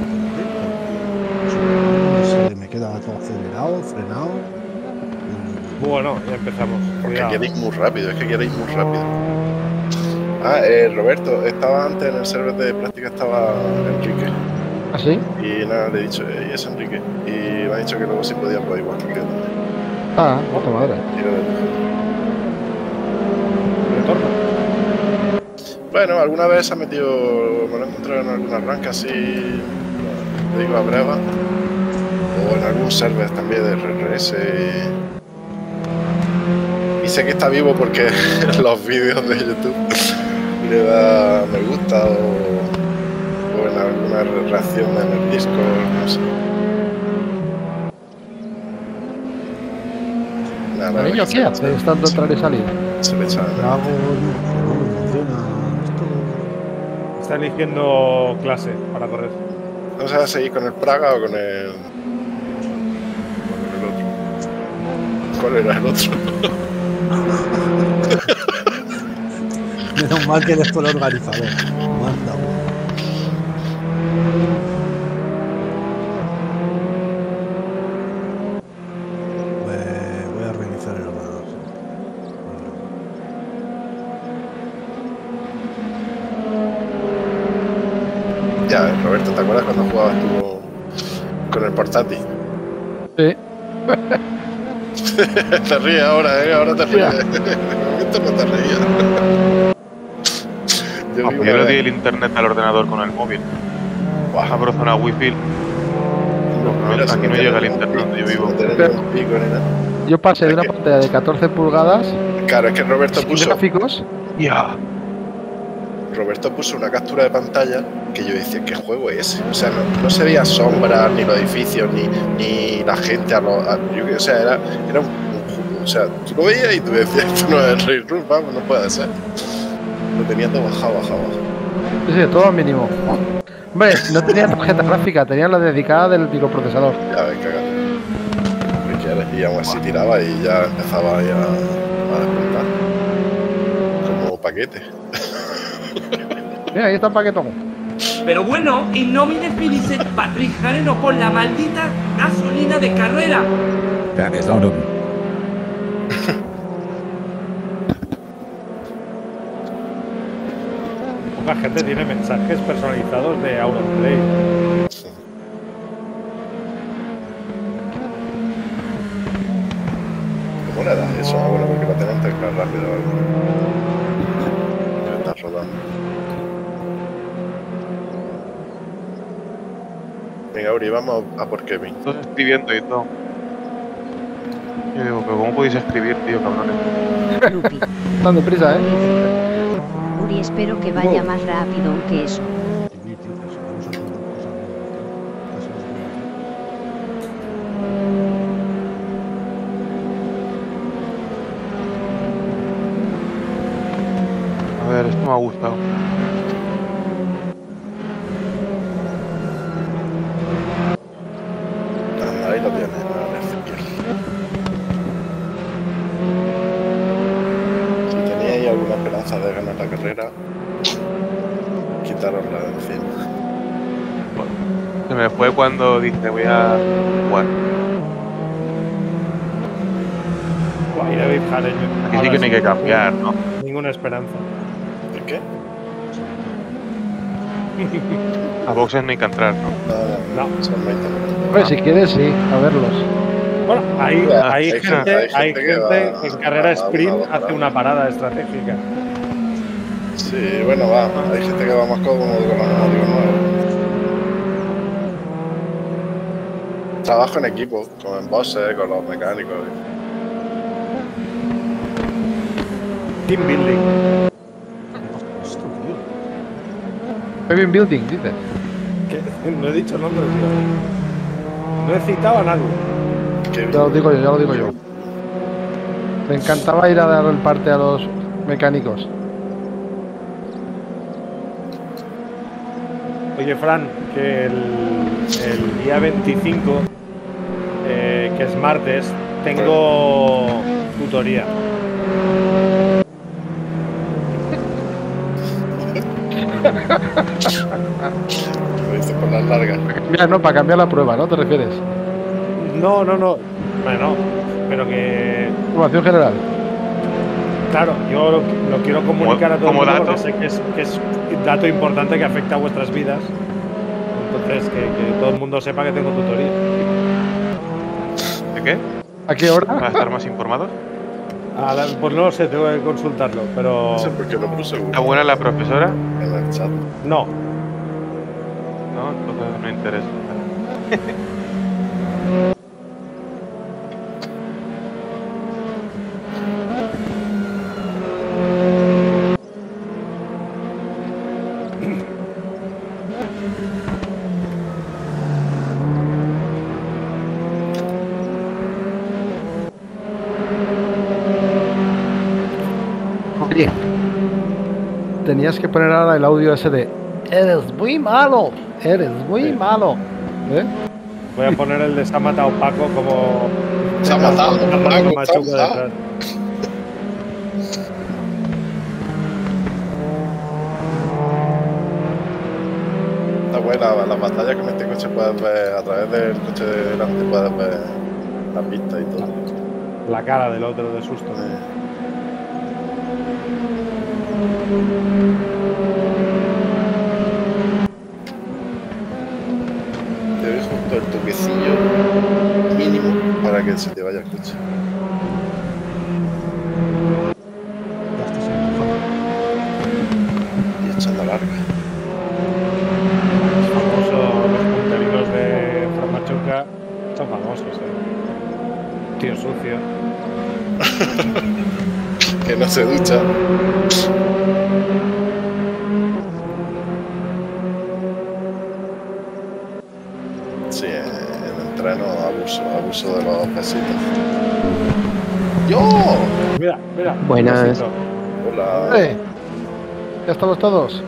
Se me queda todo acelerado, frenado. Bueno, ya empezamos. Porque Cuidado. queréis muy rápido. Es que queréis muy rápido. Ah, eh, Roberto. Estaba antes en el server de práctica. Estaba Enrique. ¿Ah, sí? Y nada, le he dicho, eh, y es Enrique. Y me ha dicho que luego si podía, pues igual que yo también. Ah, puta madre. Tiro de lejos. Retorno. Bueno, alguna vez se ha metido, me lo he encontrado en alguna arranca así, te digo a breva, o en algún server también de R R S. Y sé que está vivo porque en los vídeos de YouTube le da me gusta o, o en alguna reacción en el Discord, no sé. Nada, ¿Cariño, qué hace estando entrar y salir? Se le echa. Lo hago, no, no funciona. Esto. Está eligiendo clase para correr. No sé si seguir con el Praga o con el. con el otro. ¿Cuál era el otro? Menos mal que eres tú el organizador. Manda, voy a reiniciar el ordenador. Ya, Roberto, ¿te acuerdas cuando jugabas tú con el portátil? Sí. Te ríes ahora, ¿eh? Ahora te ríes. En el momento no te reías. Yo, ah, yo le di el internet al ordenador con el móvil. Baja por zona wifi. No, no, aquí no llega el internet donde yo vivo. Yo pasé de una pantalla de catorce pulgadas. Claro, es que Roberto puso. Gráficos. Ya. Roberto puso una captura de pantalla que yo decía, ¿qué juego es ese? O sea, no, no se veía sombras, ni los edificios, ni, ni la gente. A los, a, yo, o sea, era, era un, un. O sea, tú lo veías y tú decías, esto no es Rail Room, vamos, no puede ser. Lo tenía todo bajado, bajado, bajado. Sí, sí, todo al mínimo. Hombre, no tenía tarjeta gráfica, tenía la dedicada del microprocesador. Ya ves, cagate. ¿Qué quieres? Y aún así tiraba y ya empezaba ahí a, a descontar. Como paquete. Mira, ahí está el paquetón. Pero bueno, y no me despidís Patrick Jareno con la maldita gasolina de carrera. Perdón. Poca gente tiene mensajes personalizados de Auronplay. ¿Cómo le das eso? Ah, bueno, porque lo tenés teclado rápido. Ya estás rodando. Venga, Uri, vamos a por Kevin. Estás escribiendo y todo. Yo digo, pero ¿cómo podéis escribir, tío, cabrones? Lupi. Tan deprisa, ¿eh? Uri, espero que vaya más rápido que eso. A ver, esto me ha gustado. Ahí lo tienes, no, Ezequiel. Si teníais alguna esperanza de ganar la carrera, quitaronla de encima. Bueno, se me fue cuando dije voy a jugar. Guay, David Jareño. Aquí sí que no hay que cambiar, ¿no? Ninguna esperanza. ¿De qué? A boxes no hay que entrar, ¿no? No, no, No. son veinte minutos. Pues si quieres, sí, a verlos. Bueno, hay, Ya, hay, hay gente, gente- hay hay gente que gente va en carrera a sprint una hace una parada estratégica. Sí, bueno, va. Hay gente que va más cómodo con los neumáticos nuevos. Trabajo en equipo, como en bosses, con los mecánicos. Team building. Kevin Building, dices. Que no he dicho nombres, tío. No he citado a nadie. Qué Ya lo digo yo, ya lo digo yo. Me encantaba ir a dar el parte a los mecánicos. Oye, Fran, que el, el día veinticinco, eh, que es martes, tengo tutoría. Lo hice por las largas. Mira, no, para cambiar la prueba, ¿no? ¿Te refieres? No, no, no. Bueno, pero que. Información general. Claro, yo lo, lo quiero comunicar a todo el como mundo dato. porque sé que es, que es un dato importante que afecta a vuestras vidas. Entonces, que, que todo el mundo sepa que tengo tutoría. ¿De qué? ¿A qué hora? ¿Para estar más informados? A la- pues no lo sé, tengo que consultarlo, pero. No sé por qué lo puse. ¿Está buena la profesora? En el chat. No. No, entonces no interesa. Oye, tenías que poner ahora el audio ese de eres muy malo, eres muy Sí. malo. ¿Eh? Voy a poner el de se ha matado Paco como. Se ha matado, como Paco, machuco se ha matado. detrás. Está buena la batalla que en este coche puedes ver a través del coche de delante, puedes ver la pista y todo. La cara del otro de susto. Te doy justo el toquecillo mínimo para que se te vaya el coche. Ya estás empujando. Y echando larga. Los famosos, los punterinos de Farmachoca son famosos, eh. Tío sucio. Que no se ducha. Sí, en entreno abuso, abuso de los pesitos. ¡Yo! Mira, mira. Buenas. un besito. Hola. Eh, ¿Ya estamos todos?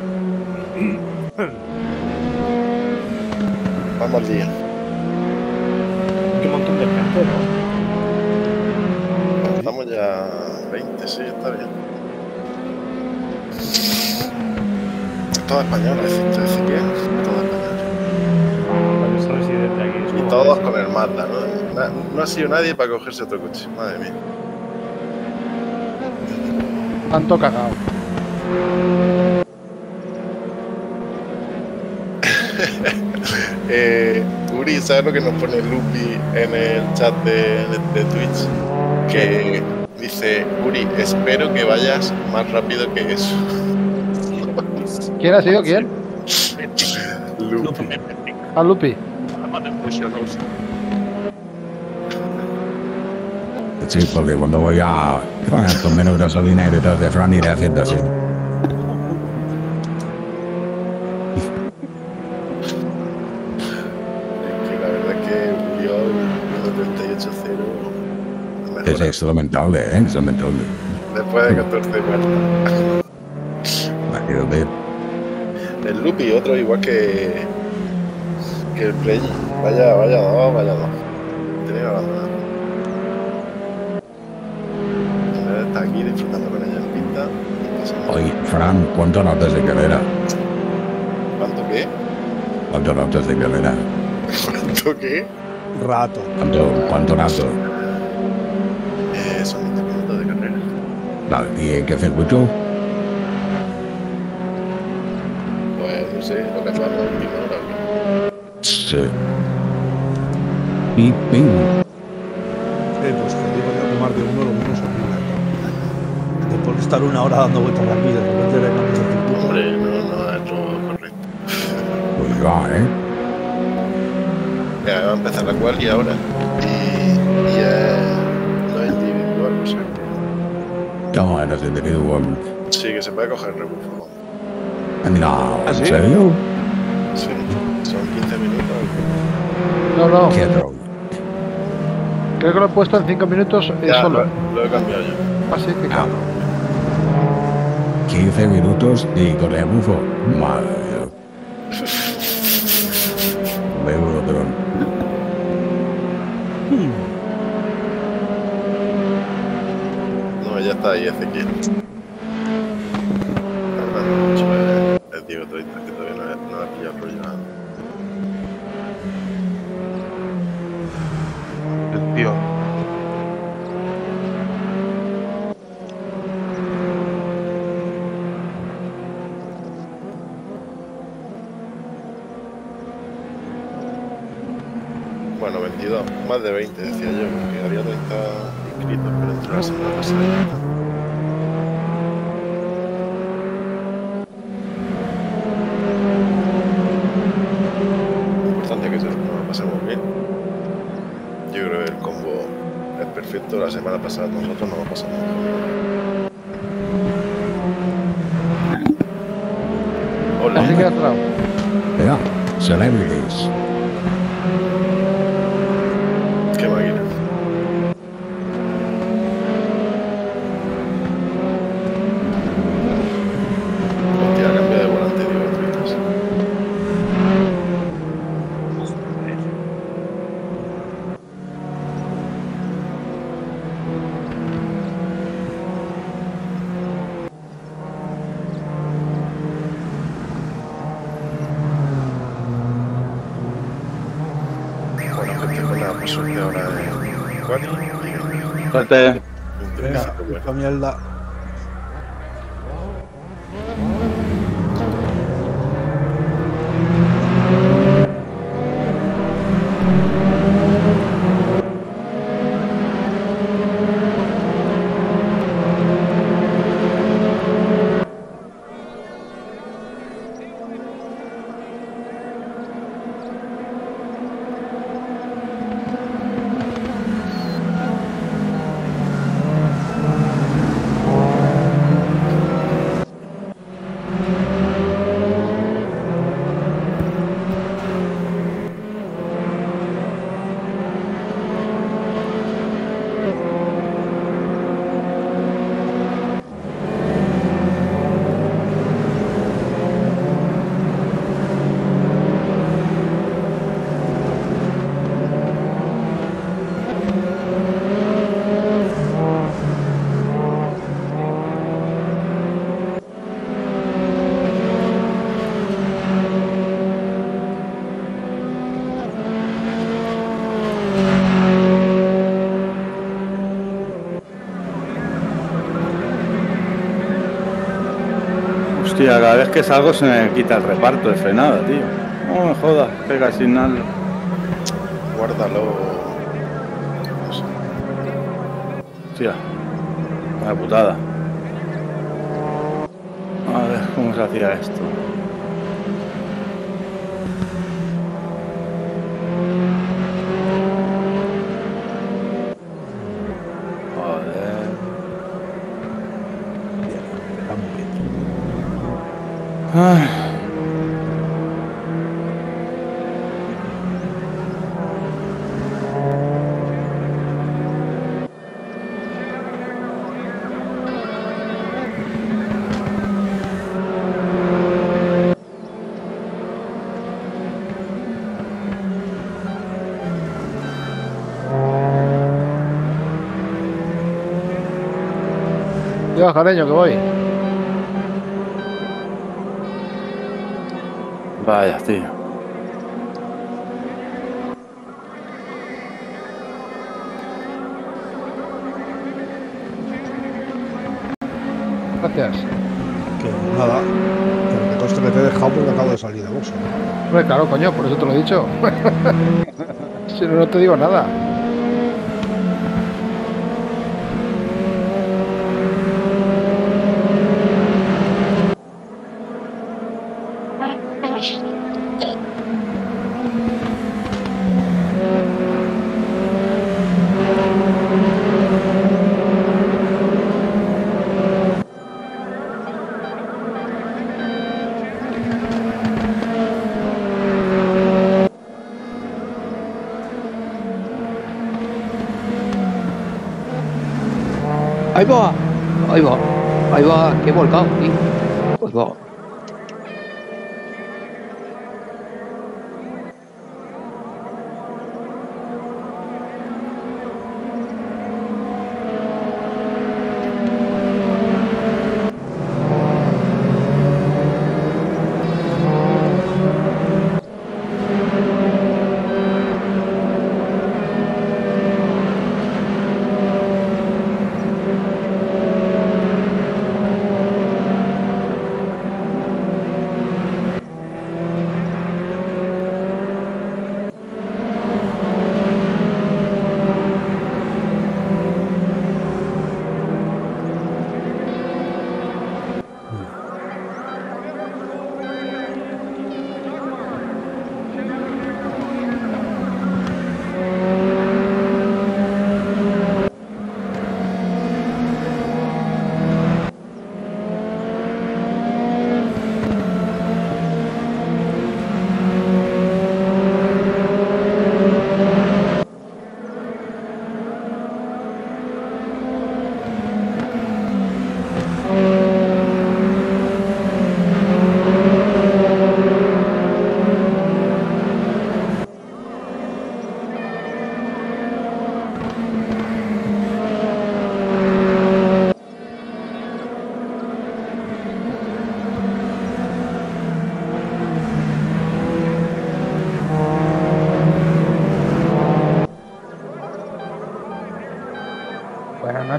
Vamos al día. Qué montón de gente, ¿no? Estamos ya veinte, sí, está bien. Todo español, es decir, Ezequiel, todo español. Cuando es residente aquí. es Y como todos que- con el Mazda, ¿no? Na- No ha sido nadie para cogerse otro coche, madre mía. Tanto cagado. Eh, Uri, ¿sabes lo que nos pone Lupi en el chat de, de Twitch? Que dice, Uri, espero que vayas más rápido que eso. ¿Quién ha sido quién? Lupi. A Lupi. Sí, porque cuando voy a pagar con menos gasolina y detrás de Fran iré haciendo así. Que la verdad es que murió uno treinta y ocho cero. Es, es lamentable, ¿eh? Es lamentable. Después de catorce muertos. Imagínate. El Lupi, otro igual que, que el Play. Vaya, vaya dos, vaya dos. Tenía abandonado. En vez de estar aquí disfrutando con ella en pista. no pasa nada. Oye, Fran, ¿cuánto notas de carrera? ¿Cuánto qué? ¿Cuánto notas de carrera? ¿Cuánto qué? Rato. ¿Cuánto, cuánto nato? Eh, son veinte minutos de carrera. Vale, ¿y en qué circuito? Pues no sé, lo que es la última hora. Sí. Y ping. Sí, pues que digo yo que más de uno lo mismo se olvida. Después de estar una hora dando vueltas aquí, de repente le cambias el circuito. Hombre, no, no es lo correcto. Pues ya, ¿eh? Ya va a empezar la quali ahora. Y, y eh, no es individual, o sea que. No, eres individual. Sí, que se puede coger rebufo. No, ¿en sí? serio? Sí, son quince minutos. No, no. Quieto. Creo que lo he puesto en cinco minutos eh, Ya, solo. lo, lo he cambiado yo. Así que Ah. claro. quince minutos y con el bufo. Madre mía. Menudo dron. No, ya está ahí Ezequiel. Hablando mucho de, de Diego treinta, que todavía no, he- no ha pillado el rollo. El tío. Bueno, veintidós, más de veinte decía yo, porque había treinta y inscritos, pero entre la semana pasada y esta. Lo importante es que nos lo pasemos bien. Yo creo que el combo es perfecto. La semana pasada nosotros nos lo pasamos bien. Hola. Así que atrás. Yeah, celebrities. Qué máquina. Hostia, cambio de volante, digo, truitas. Bueno, gente, con la pues suerte ahora en Quali. Suerte. Venga, puta mierda. Hostia, cada vez que salgo se me quita el reparto de frenada, tío. No me jodas, pega sin nada. Guárdalo. No sé. Hostia, una putada. A ver cómo se hacía esto. Joder. Bien, está muy bien. Ay. Cuidado, Jareño, que voy. Vaya, tío. Gracias. Que nada, pero que conste que te he dejado porque acabo de salir de boxeo. Hombre, claro, coño, por eso te lo he dicho. Si no, no te digo nada. Ahí va, ahí va, ahí va, que he volcado, tío. Ahí va.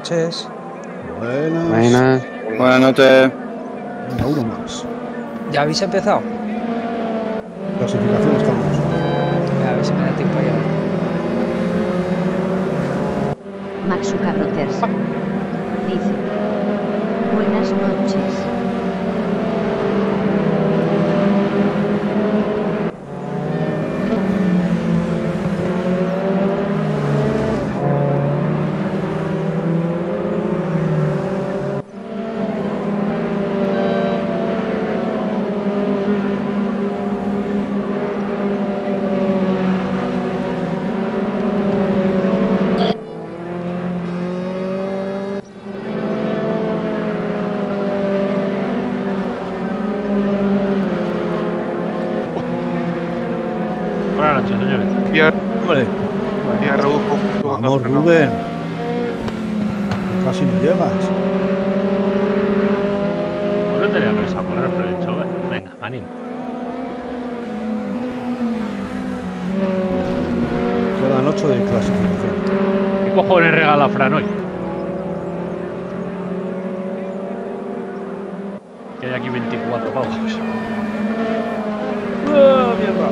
noches. Buenas. Buenas. Buenas noches. Venga, uno más. ¿Ya habéis empezado? Clasificación estamos. A ver si me da tiempo ya. Maxuca Brothers dice: buenas noches. Buenas noches, señores. Hombre. Ya reduzco. Vamos, Rubén. Casi no llegas. Pues no tenía pensado correr, pero he dicho, "Bueno, venga, ánimo". Quedan ocho de clasificación. ¿Qué cojones regala Fran hoy? Que hay aquí veinticuatro pavos. ¡Ah, mierda!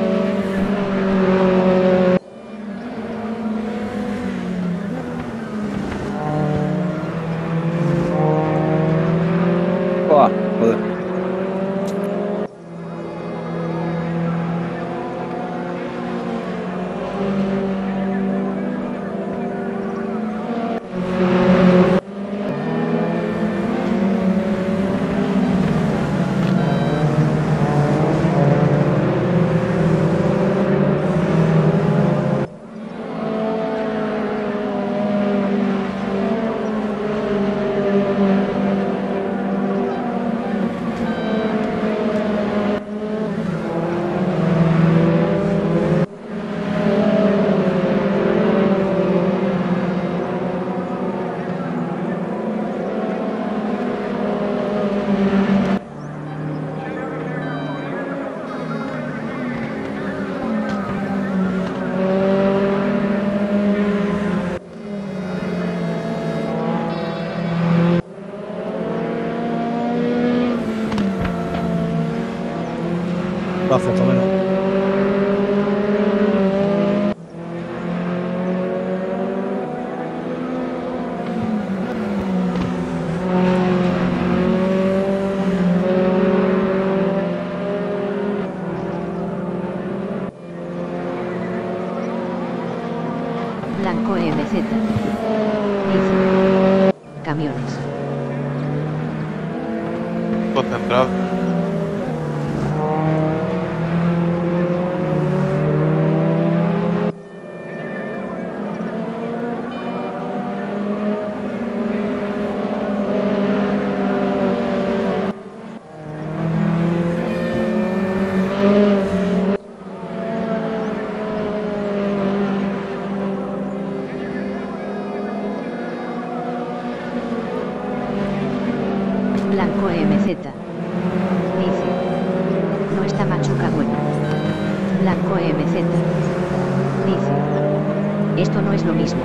Buah, joder. Gracias, Tomeno. Blanco M Z dice: camiones. Concentrado. Blanco M Z dice: no está Machuca bueno. Blanco M Z dice: esto no es lo mismo.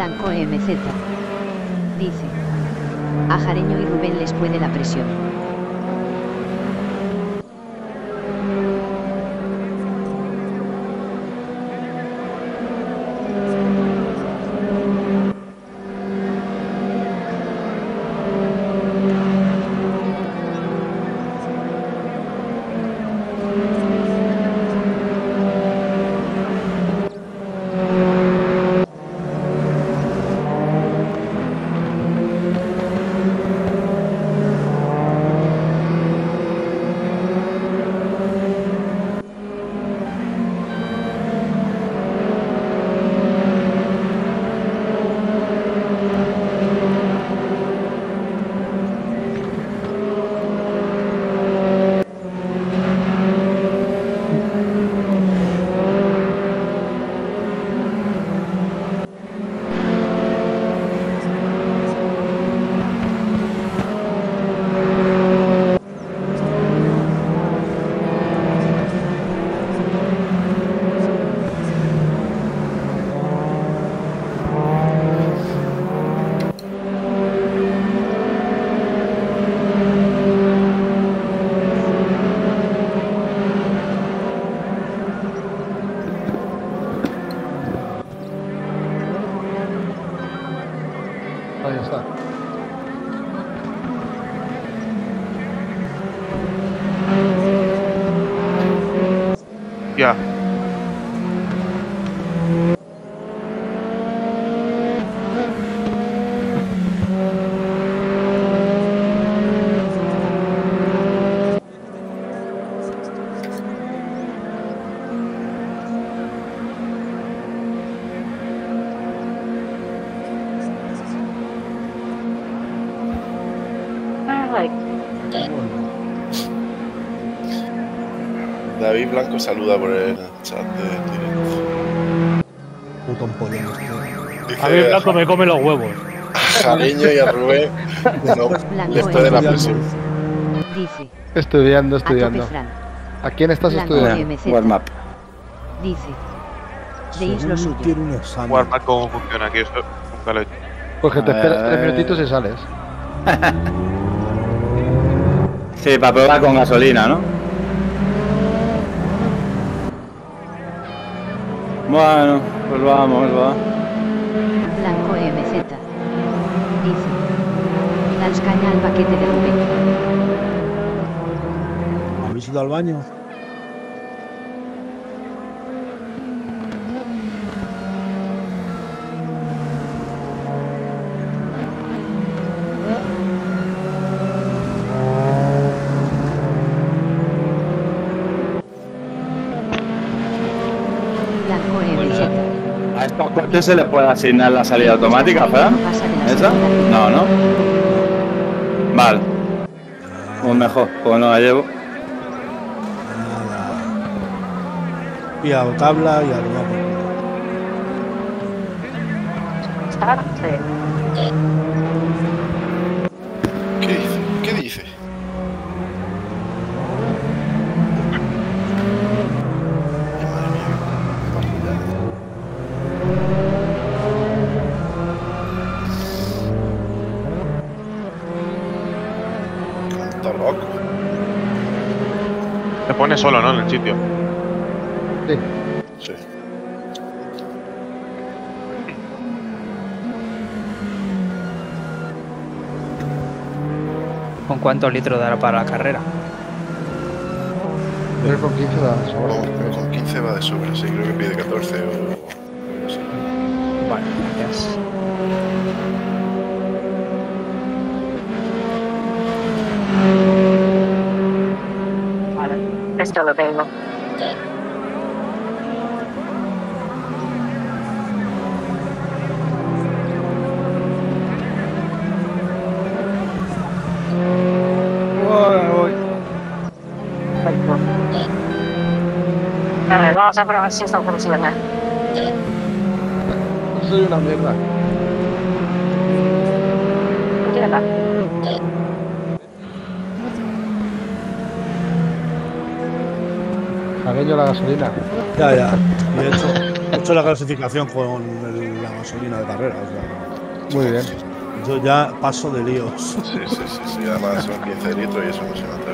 Blanco M Z. Dice. A Jareño y Rubén les puede la presión. Ahí está. Ya. David Blanco saluda por el chat de directo. Puto empollón este. A mí Blanco me come los huevos. A Jareño y a Rubén no les puede la presión. Dice. Estudiando, A estudiando. tope, Fran. ¿A quién estás Blanco estudiando? M Z. Warm up. Dice. Deis lo suyo. Quiero un examen. Warmark, ¿cómo funciona aquí? Eso nunca lo he hecho. Pues que te esperas tres Eh. minutitos y sales. Sí, para probar con gasolina, ¿no? Bueno, pues vamos, pues va. Blanco M Z. Dice. Das caña al paquete de Rubén. ¿Habéis ido al baño? Blanco M Z. ¿A estos coches se les puede asignar la salida automática, Fran? ¿Esa? No, ¿no? Vale. Pues mejor, pues no la llevo. Pillado tabla y al lado. ¿Qué dice? ¿Qué dice? Ay, madre mía, qué barbaridad. Está loco. Se pone solo, ¿no? En el sitio. Sí. Sí. ¿Con cuántos litros dará para la carrera? Creo que con quince da de sobra. Con, con quince va de sobra, sí, creo que pide catorce o algo así. Vale, gracias. Vale, esto lo tengo. Perfecto. A ver, vamos a probar si esto funciona. Soy una mierda. Tírala. Jagueño la gasolina. Ya, ya. Y he hecho, he hecho la clasificación con el- la gasolina de carrera. O sea, Muy bien. yo ya paso de líos. Sí, sí, sí, sí. Además son quince litros y eso no se nota.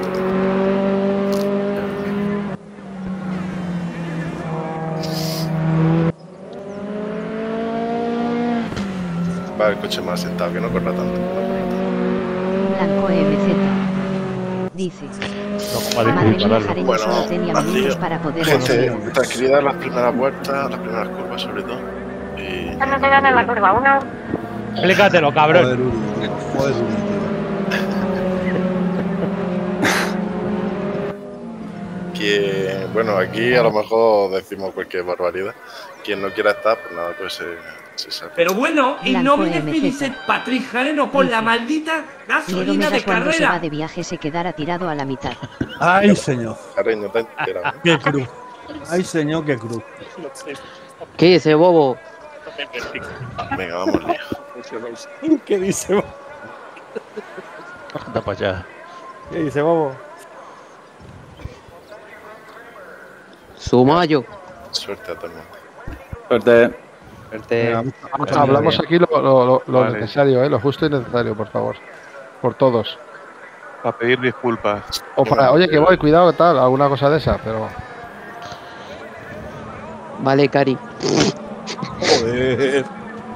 Va el coche más sentado, que no corra tanto. Blanco M Z. Dice. Madre mía, Jareño solo tenía minutos para poder gente, hacer. tranquilidad en las primeras vueltas, las primeras curvas sobre todo. Y... No te dan en la curva uno. Explícatelo, cabrón. Joder, Uri, tío. Joder, Uri, tío. Que, bueno, aquí a lo mejor decimos cualquier barbaridad. Quien no quiera estar, pues nada, pues se, se sabe. Pero bueno, y no Blanco me M Z. despidicet Patrick Jareno por la Dice. maldita Miedo me gasolina da de cuando se va carrera. de viaje se quedara tirado a la mitad. Ay, señor. Carreño, te has enterado, ¿no? Qué cruz. Ay, señor, qué cruz. ¿Qué dice, bobo? Venga, vamos, lío. ¿Qué dice, bobo? Anda para allá. ¿Qué dice, bobo? Sumayo. Suerte a todo el mundo. Suerte. Suerte. Venga, vamos- hablamos aquí lo, lo- lo- lo Vale. necesario, ¿eh? Lo justo y necesario, por favor. Por todos. Para pedir disculpas. O para, oye, que voy, cuidado, tal, alguna cosa de esa, pero. Vale, Cari. Joder.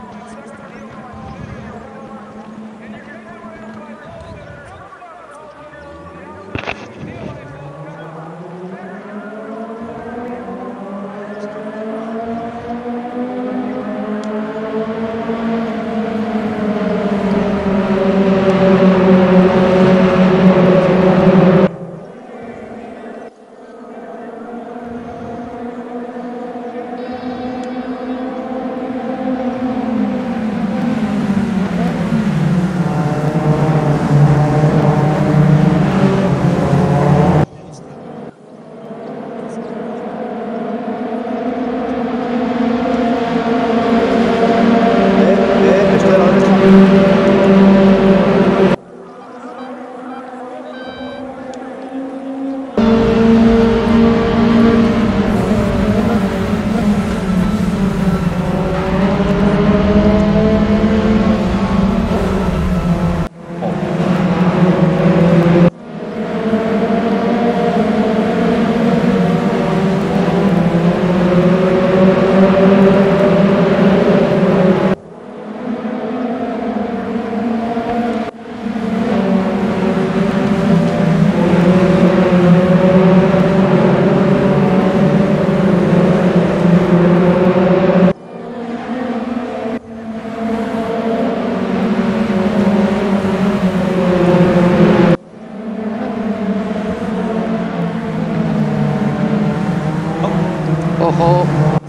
Ojo.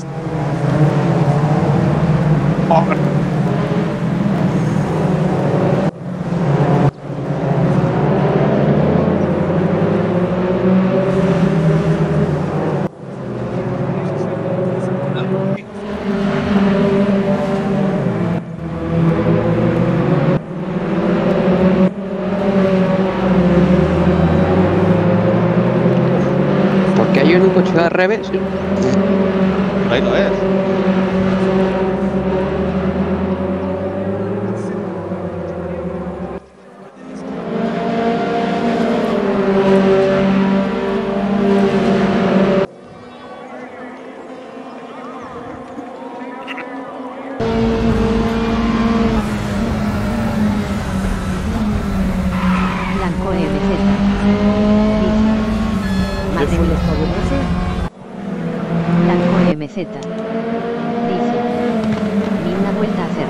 ¿Por qué hay un coche al revés? Ahí lo es. Blanco M Z. Dice. Madre mía. Blanco M Z. Dice. Ni una vuelta a hacer.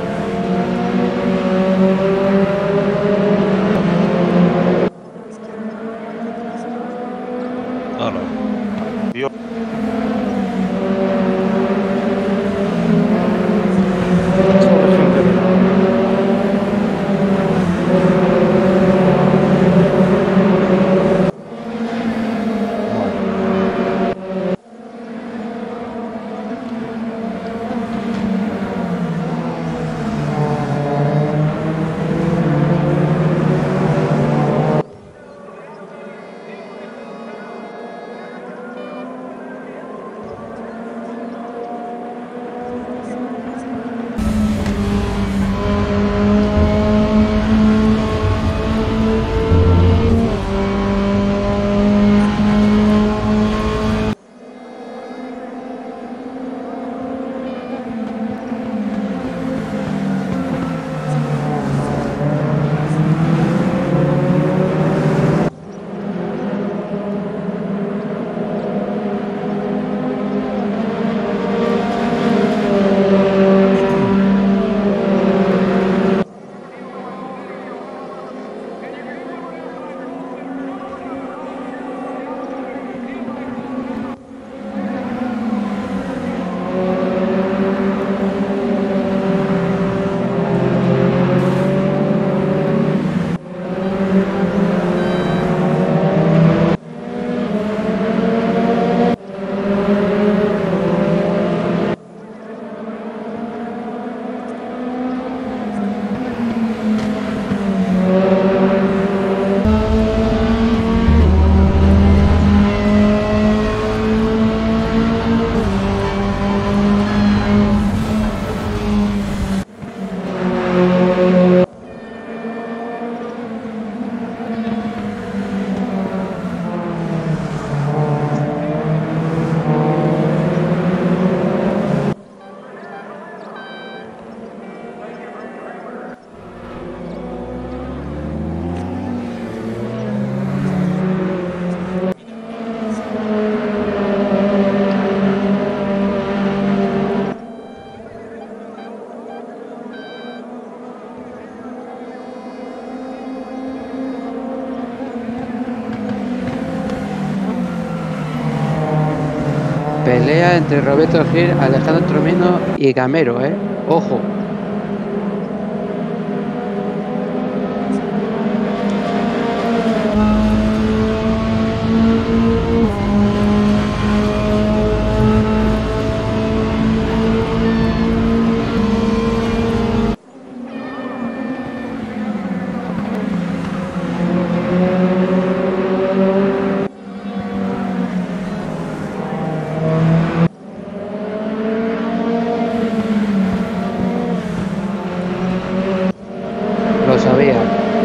No, no. Tío. Pelea entre Roberto Gil, Alejandro Tromino y Gamero, ¿eh? Ojo. Lo sabía.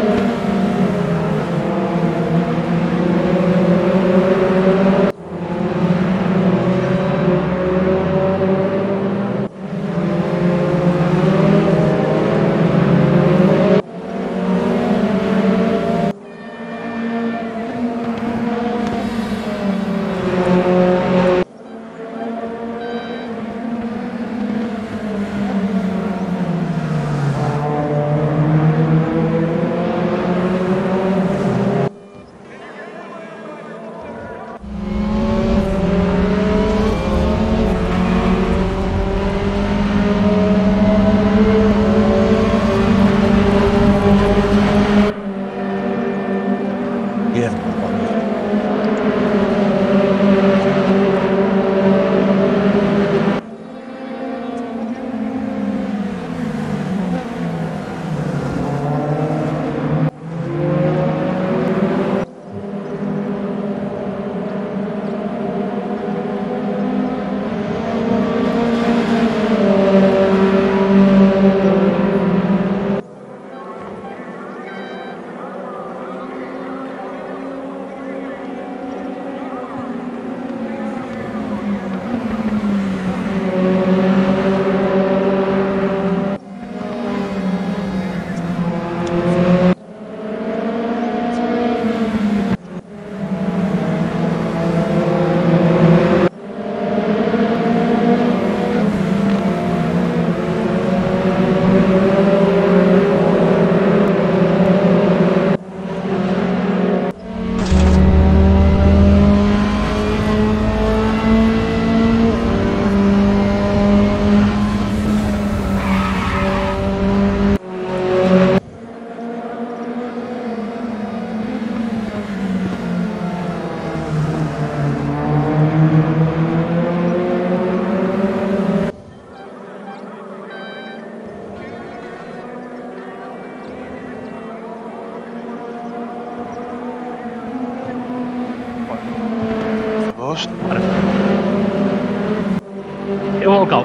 He volcado.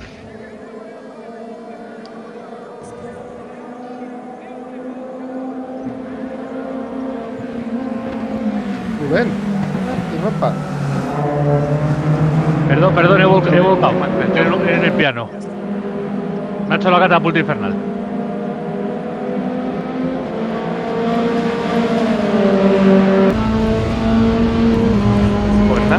Rubén, ¿qué mapa? Perdón, perdón, he volcado. He volcado. Estoy en, en el piano. Me ha hecho la catapulta infernal. ¿Puerta?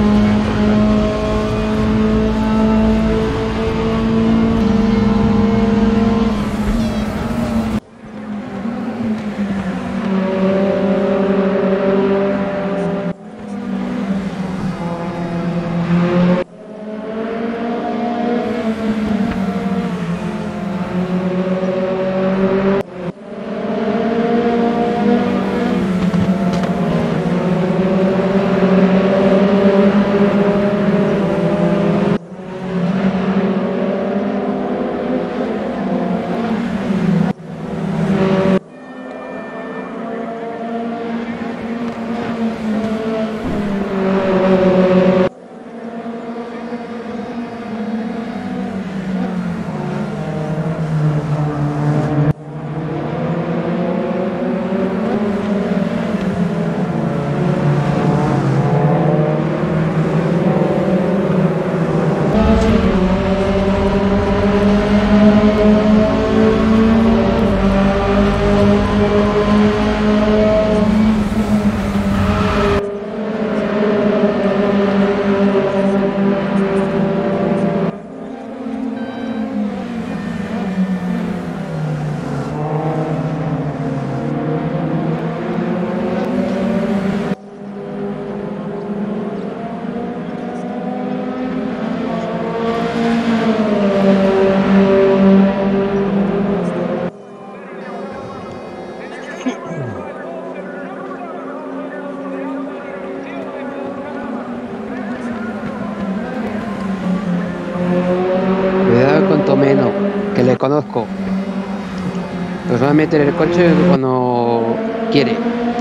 va a meter el coche cuando quiere.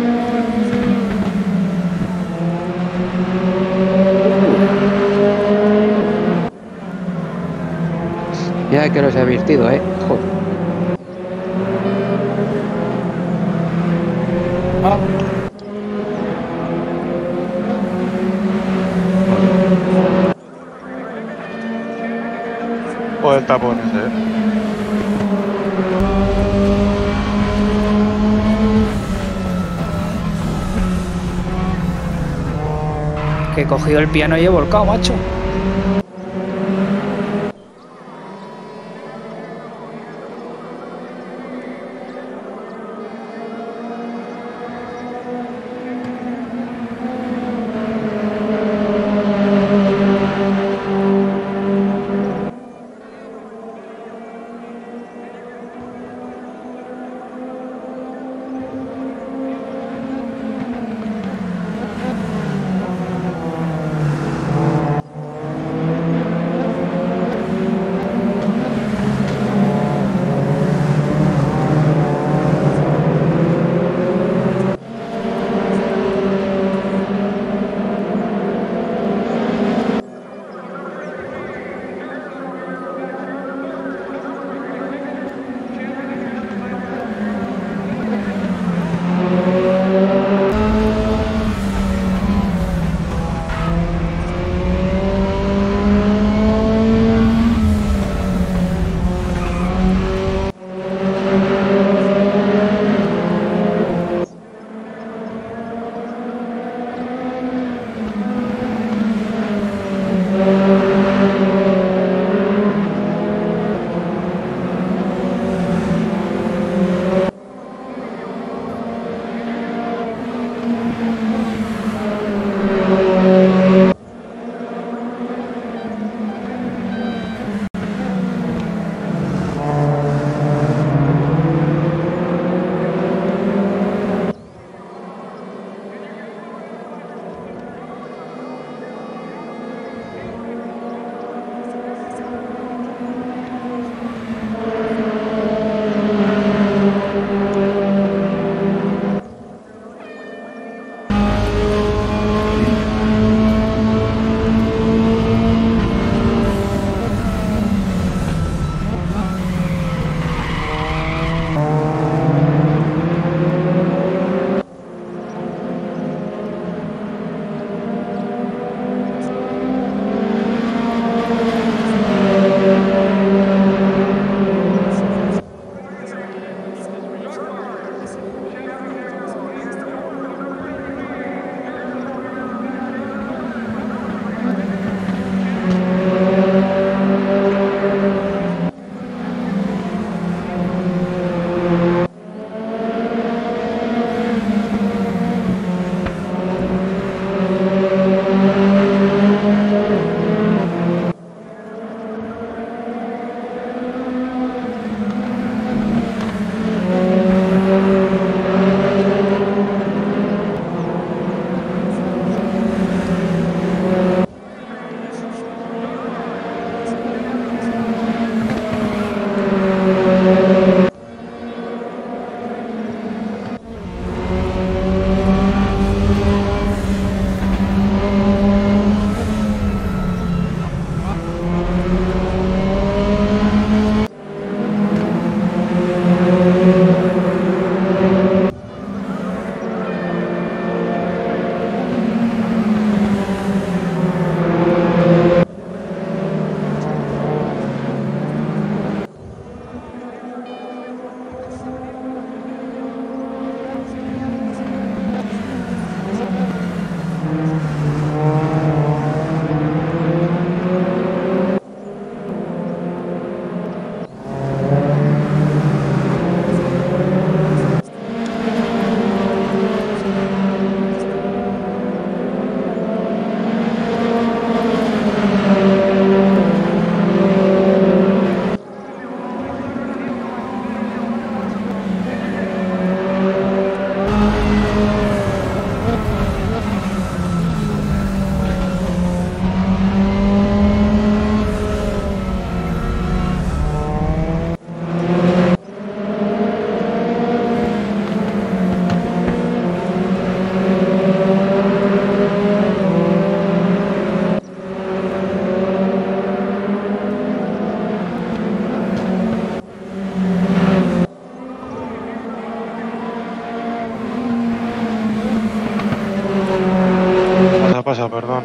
Ya que los he advertido, eh. Joder. Ah. O el tapón ese, eh. Que he cogido el piano y he volcado, macho. pasa? Perdón.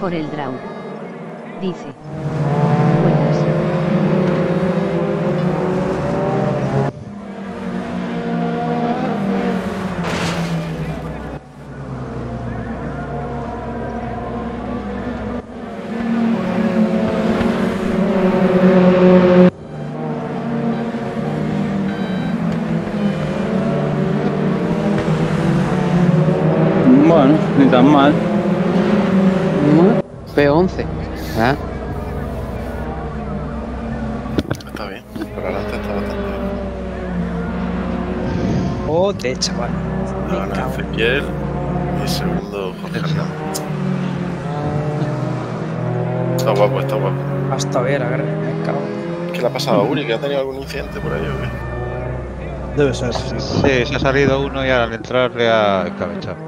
mejor el draw. Dice. Buenas. Bueno, ni tan mal. P once. ¿Ah? Está bien, por adelante está bastante bien. Joder, chaval. Me Gana cago en- Ezequiel y segundo Jorge Hernández. Está guapo, está guapo. Hasta ver, a ver, me cago. ¿Qué le ha pasado a Uri? ¿Que ha tenido algún incidente por ahí o qué? Debe ser, sí. Sí, se ha salido uno y al entrar le ha escabechado.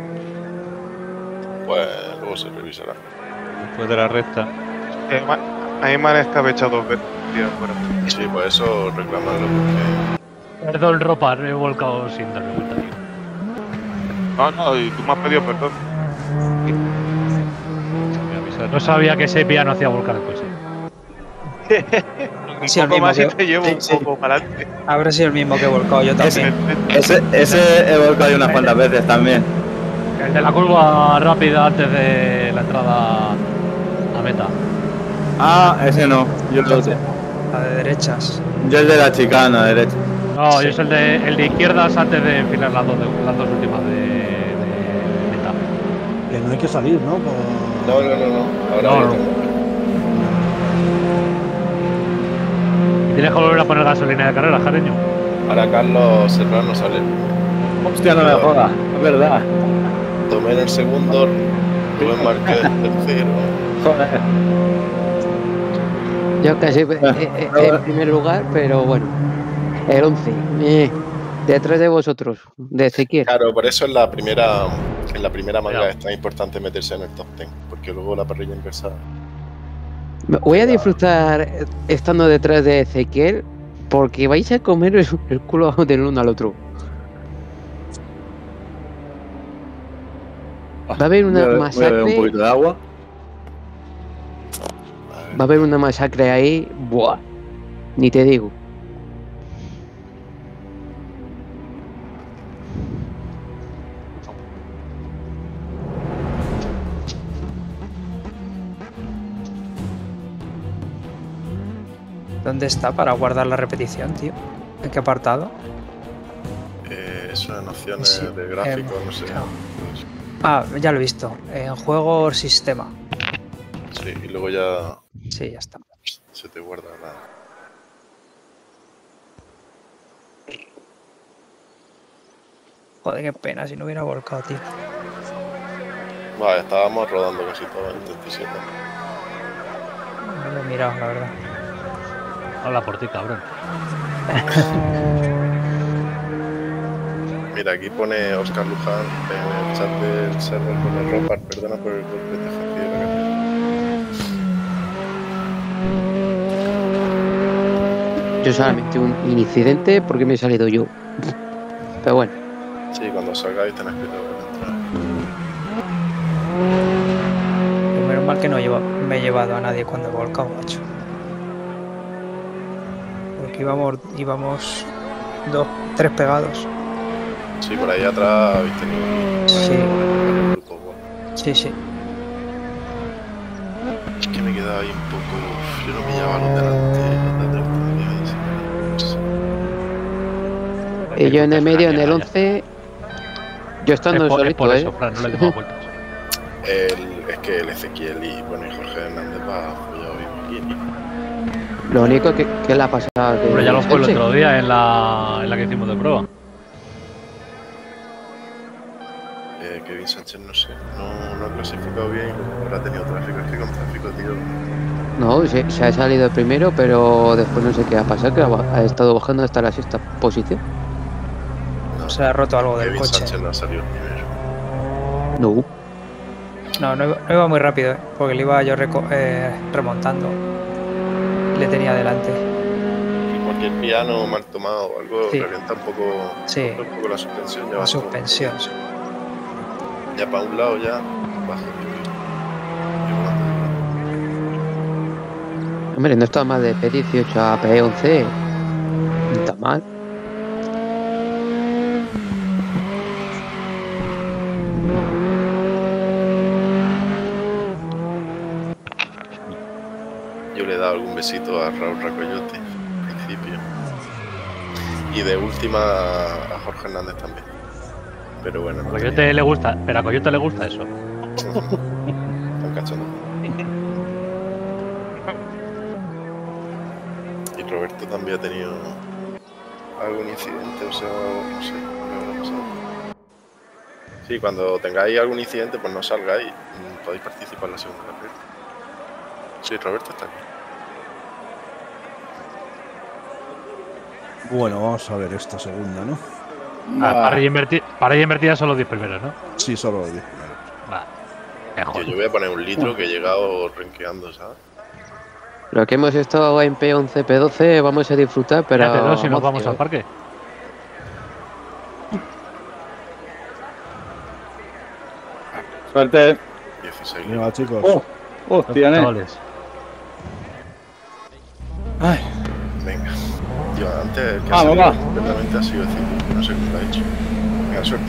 Pues luego se revisará. Después de la recta. Eh, ma- a mí me han escabechado dos veces, tío, fuera. Sí, pues eso reclamarlo porque... Perdón, ropa, me he volcado sin darme cuenta, tío. No, no, y tú me has pedido perdón. No sabía que ese piano hacía volcar el coche. Un Sí, el poco mismo más y que- te llevo sí, un sí. poco para adelante. Habrá sido el mismo que he volcado yo también. Ese, ese he volcado yo unas cuantas veces también. El de la curva rápida antes de la entrada a meta. Ah, ese no. Yo el otro. La de derechas. Yo el de la chicana, derecha. No, yo soy el de, el de izquierdas antes de enfilar las dos, de- las dos últimas de, de meta. Que no hay que salir, ¿no? Por- No, no, no, no. Ahora No, yo no. tengo- Y tienes que volver a poner gasolina de carrera, jareño. Ahora Carlos Serrano sale. Hostia, no me jodas. Es verdad. Tomé en el segundo, Rubén Márquez en el tercero. Joder. Yo casi eh, eh, en primer lugar, pero bueno. El once. Eh, detrás de vosotros, de Ezequiel. Claro, por eso en la primera, en la primera manga Ya. es tan importante meterse en el top diez, porque luego la parrilla inversa. Voy a disfrutar estando detrás de Ezequiel porque vais a comer el, el culo del uno al otro. Va a haber una Voy a- voy a beber un masacre. poquito de agua. Va a haber una masacre ahí. Buah. Ni te digo. ¿Dónde está para guardar la repetición, tío? ¿En qué apartado? Eh, eso en opciones Sí, de gráfico, em, no sé. claro. Ah, ya lo he visto. En juego sistema. Sí, y luego ya Sí, ya está. se te guarda la. Joder, qué pena si no hubiera volcado, tío. Vale, estábamos rodando casi todo en treinta y siete. No lo he mirado, la verdad. Habla por ti, cabrón. Mira, aquí pone Oscar Luján en el chat del server con el Ropar, perdona por el golpe de fastidio de la cartera. Yo solamente un incidente porque me he salido yo. Pero bueno. Sí, cuando salgáis tenéis que entrar. Menos mal que no llevo- me he llevado a nadie cuando he volcado, macho. Porque íbamos, íbamos dos, tres pegados. Sí, por ahí atrás habéis tenido un Sí. varios grupos. Bueno. Sí, sí. Es que me quedaba ahí un poco. Yo no pillaba los delante, los de atrás todavía ahí, sí. Y yo en el medio, en el once. Yo estando Es por- es solito, por ¿eh? eso, Fran, no le he dado vueltas. El, es que el Ezequiel y, bueno, y Jorge Hernández va apoyado bien. Lo único que, que le ha pasado. que- Pero ya lo fue el Sánchez. otro día en la, en la que hicimos de prueba. Eh, Kevin Sánchez, no sé, no, no ha clasificado bien y luego habrá tenido tráfico. Es que con tráfico, tío. No, se, se ha salido primero, pero después no sé qué ha pasado, que ha, ba- ha estado bajando hasta la sexta posición. Se ha roto algo del Kevin coche. Sánchez no ha salido primero. No. No, no iba, no iba muy rápido, ¿eh? Porque le iba yo reco- eh, remontando. Y le tenía delante. Y cualquier piano mal tomado o algo Sí. revienta un poco, Sí. un poco la suspensión. Ya La va todo- suspensión. sí. Ya para un lado ya baja. Y Hombre, no está mal de P dieciocho a P once. No está mal. Yo le he dado algún besito a Raúl Racoyote al principio. Y de última a Jorge Hernández también. Pero bueno. A Coyote le gusta, pero a Coyote le gusta eso. Están cachondo. Y Roberto también ha tenido algún incidente, o sea, no sé, qué habrá pasado. Sí, cuando tengáis algún incidente, pues no salgáis, podéis participar en la segunda carrera. Sí, Roberto está aquí. Bueno, vamos a ver esta segunda, ¿no? Ah, parrilla inverti- parrilla invertida son los diez primeros, ¿no? Sí, solo los diez primeros. Va. Yo, yo voy a poner un litro que he llegado renqueando, ¿sabes? Lo que hemos estado en P once, P doce, vamos a disfrutar, pero. Espérate, ¿no? Si nos vamos, vamos tío. al parque. Suerte. dieciséis. Venga, chicos. Oh, hostia, ¿eh? Chavales. Ay. Venga. Yo antes el que Vamos, ha salido va. completamente ha sido cinco, no sé cómo lo ha hecho. Venga, suerte.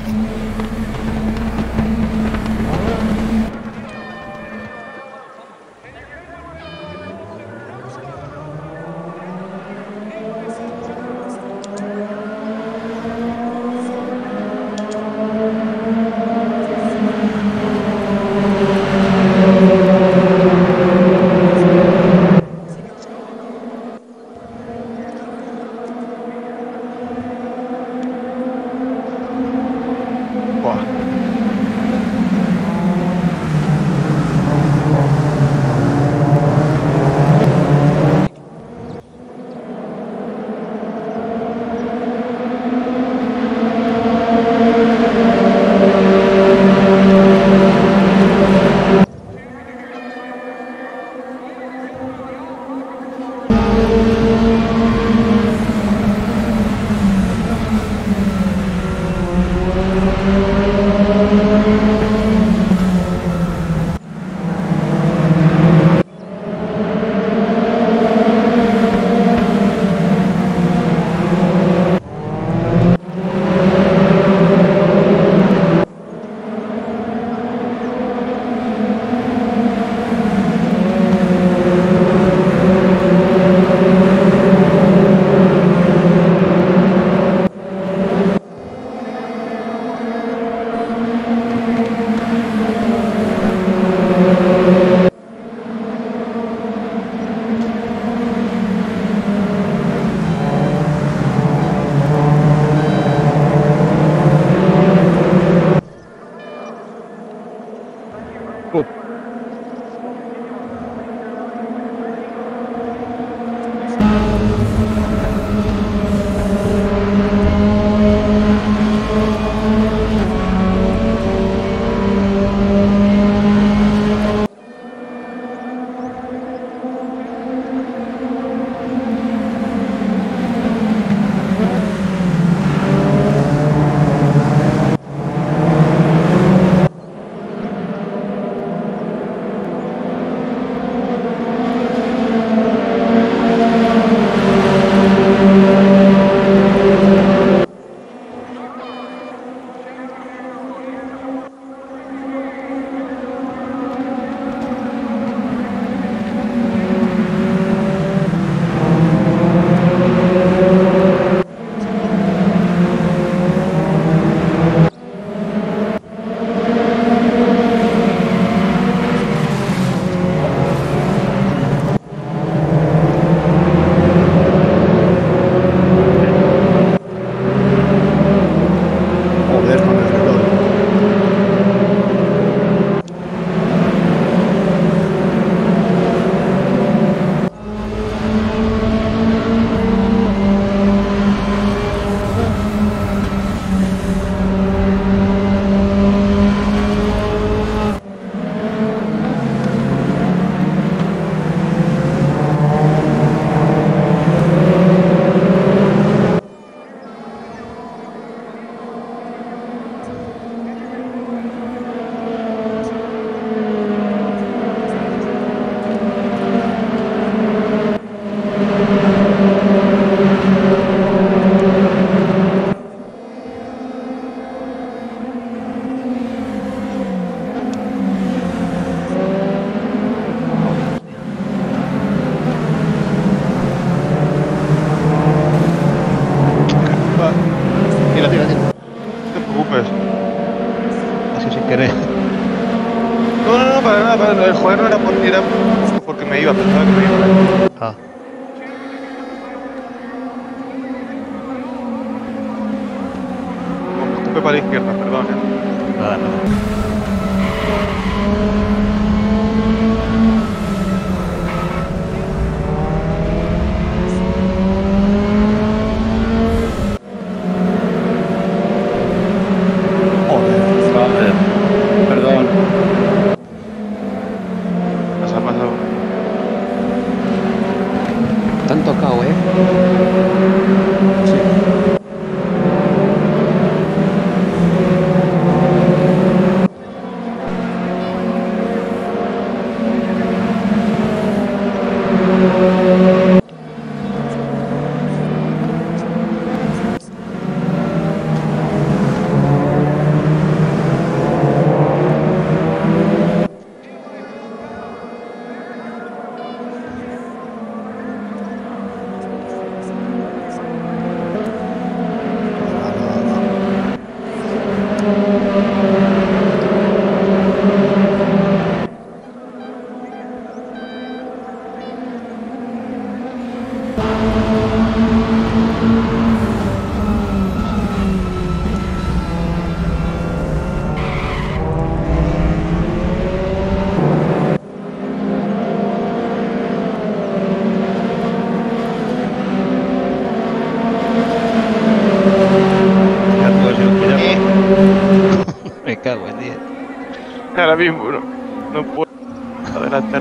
Buah. querer. No, no, no, para nada, para nada. El joder no era porque, era porque me iba, pensaba que me iba. Ah. Como estuve para la izquierda, perdón. ¿eh? Nada, nada. Joder, perdón. Pasa, pasa. Te han tocado, ¿eh? Me cago en diez. Ahora mismo no, no puedo adelantar.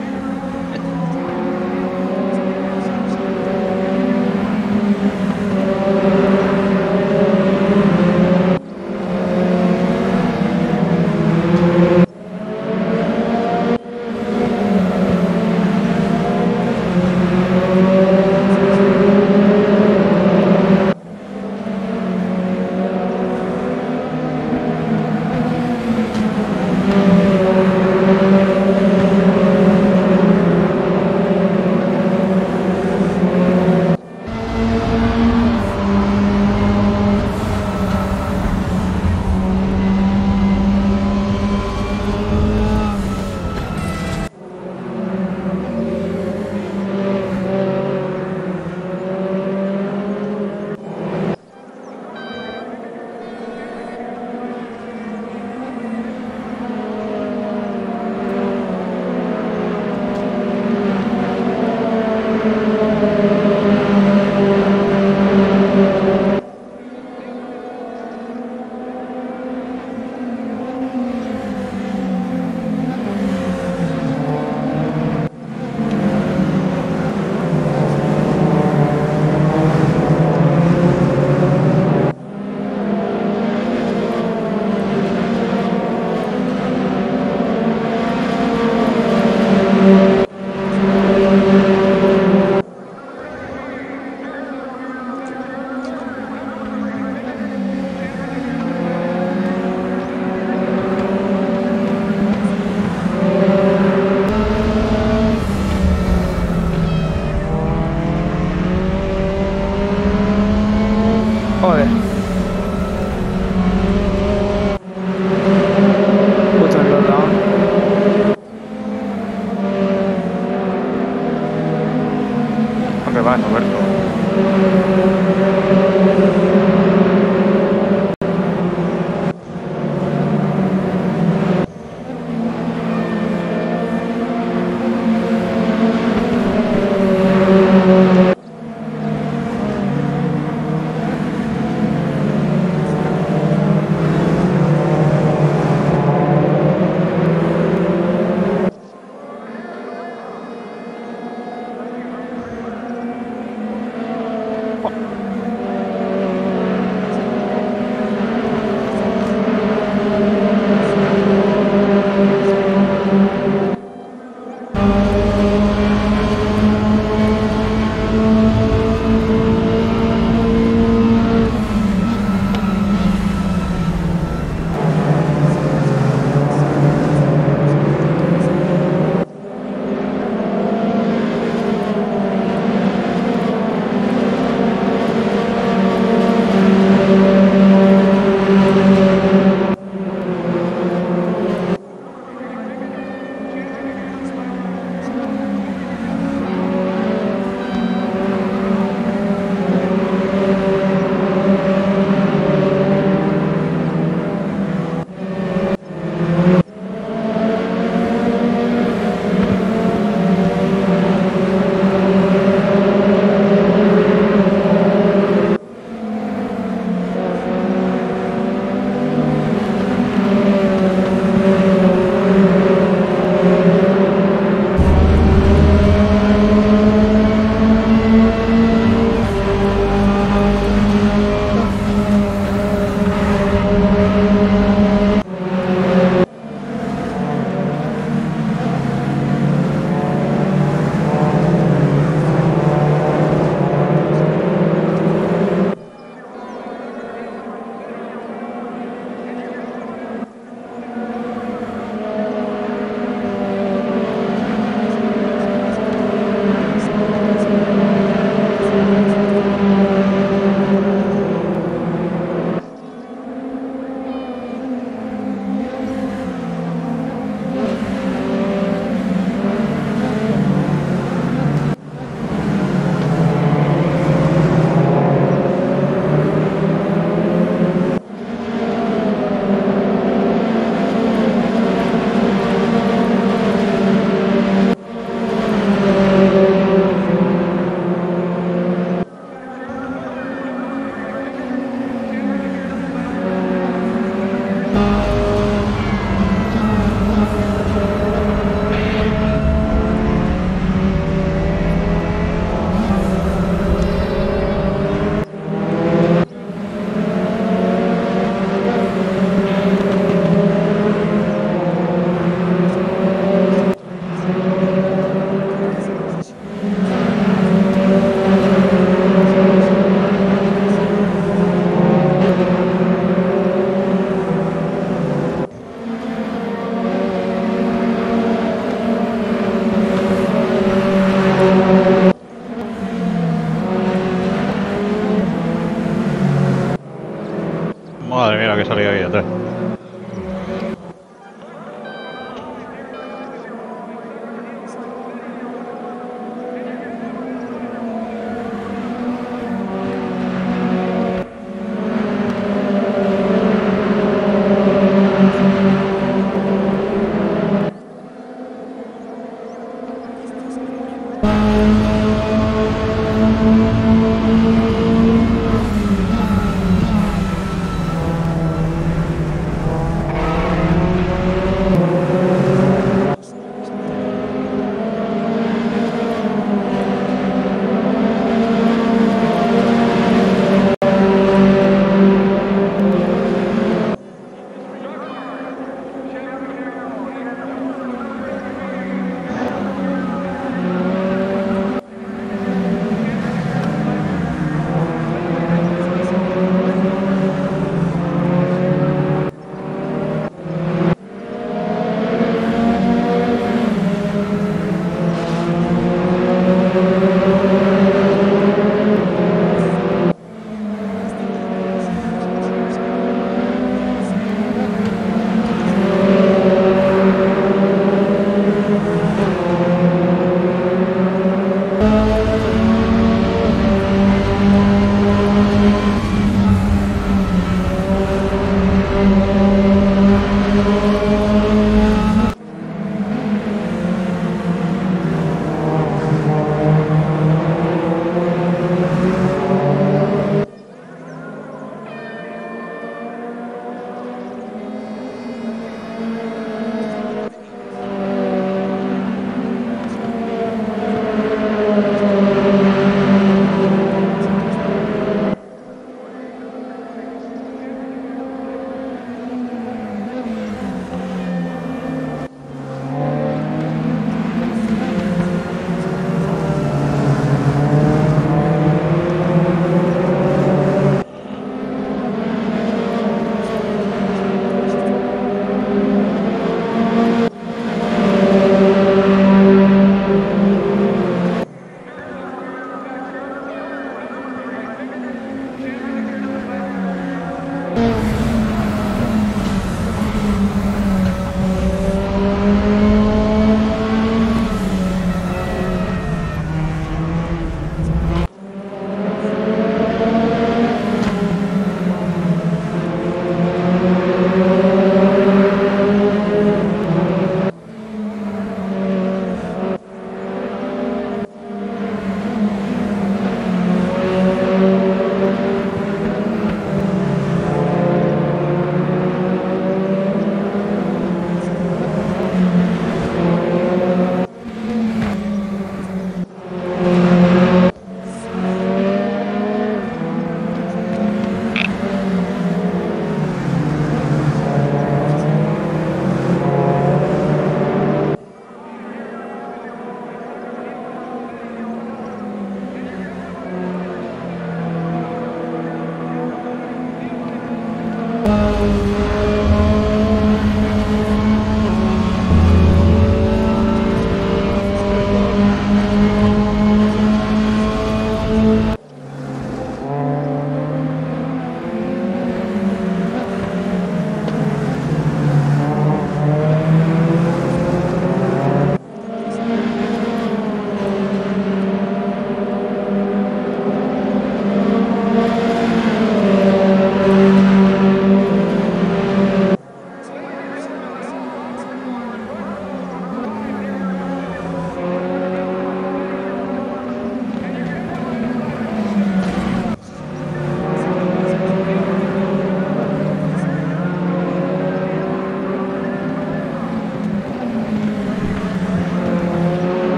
Madre mía, que salía ahí atrás.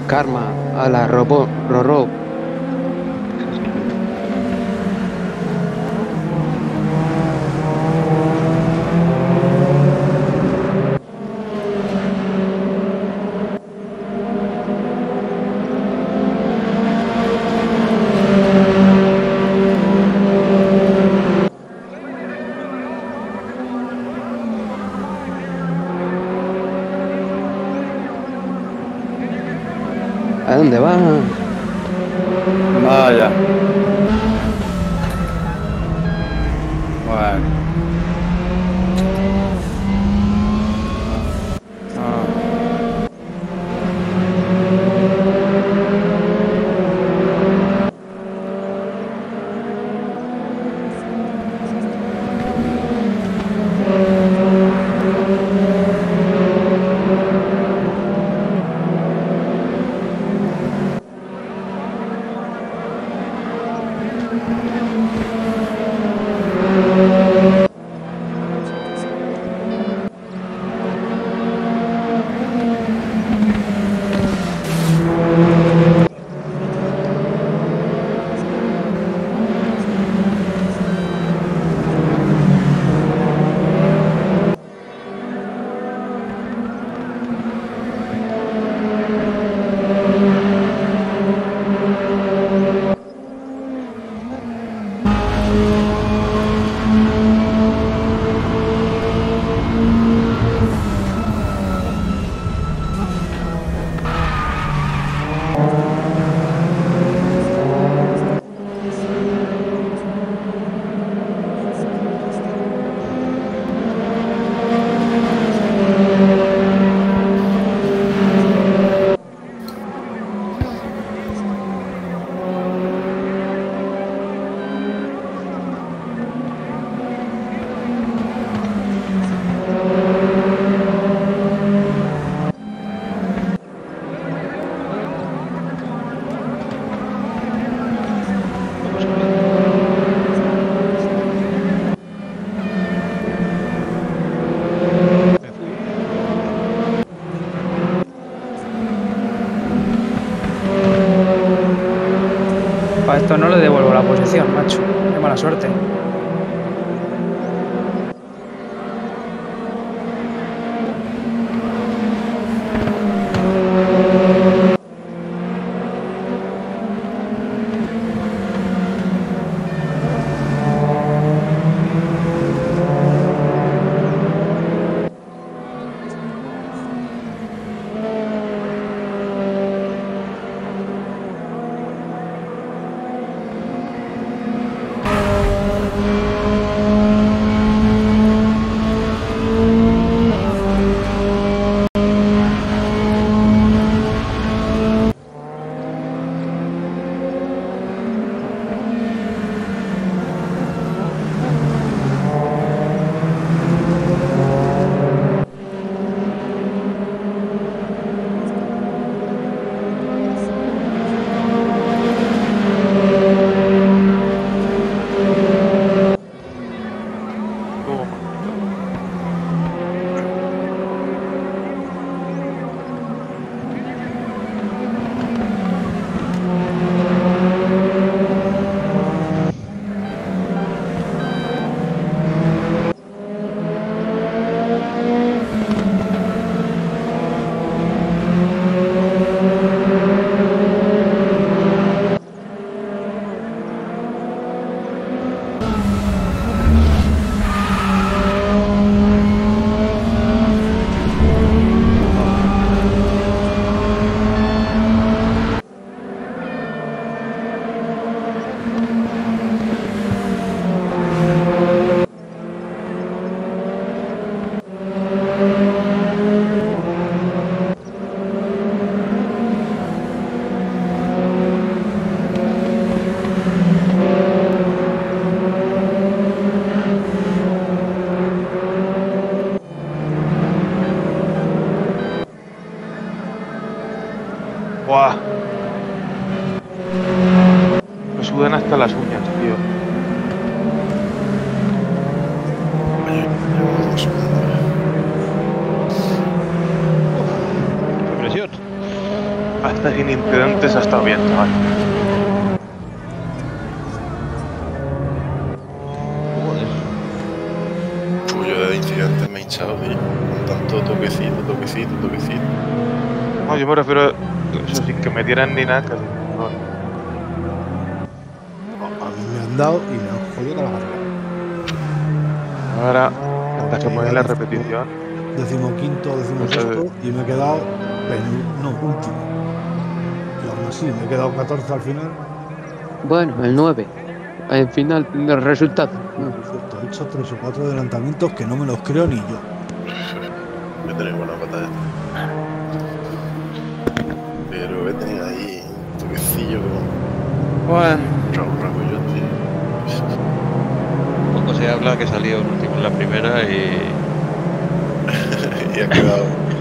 Karma, a la robot, Rorro. ¿A dónde va? Vaya. Bueno. Ah. Para esto no le devuelvo la posición, macho. Qué mala suerte. Buah. Me sudan hasta las uñas, tío. ¡Qué presión! Hasta sin incidentes ha estado bien, chaval. Pues yo de incidentes me he hinchado, tío. Con tanto toquecito, toquecito, toquecito. No, yo me refiero a eso sin que me dieran ni nada, casi. No. A mí me han dado y me han jodido la carrera. Ahora tendrás que poner la repetición. Decimoquinto, decimosexto y me he quedado penú- no, último. Y aún así me he quedado catorce al final. Bueno, el nueve. Al final, el resultado. Perfecto, he hecho tres o cuatro adelantamientos que no me los creo ni yo. He tenido buena batalla. Pero he tenido ahí un toquecillo como... Bueno. Raúl Ragoyote. Poco se habla que salió el último en la primera y... y ha quedado...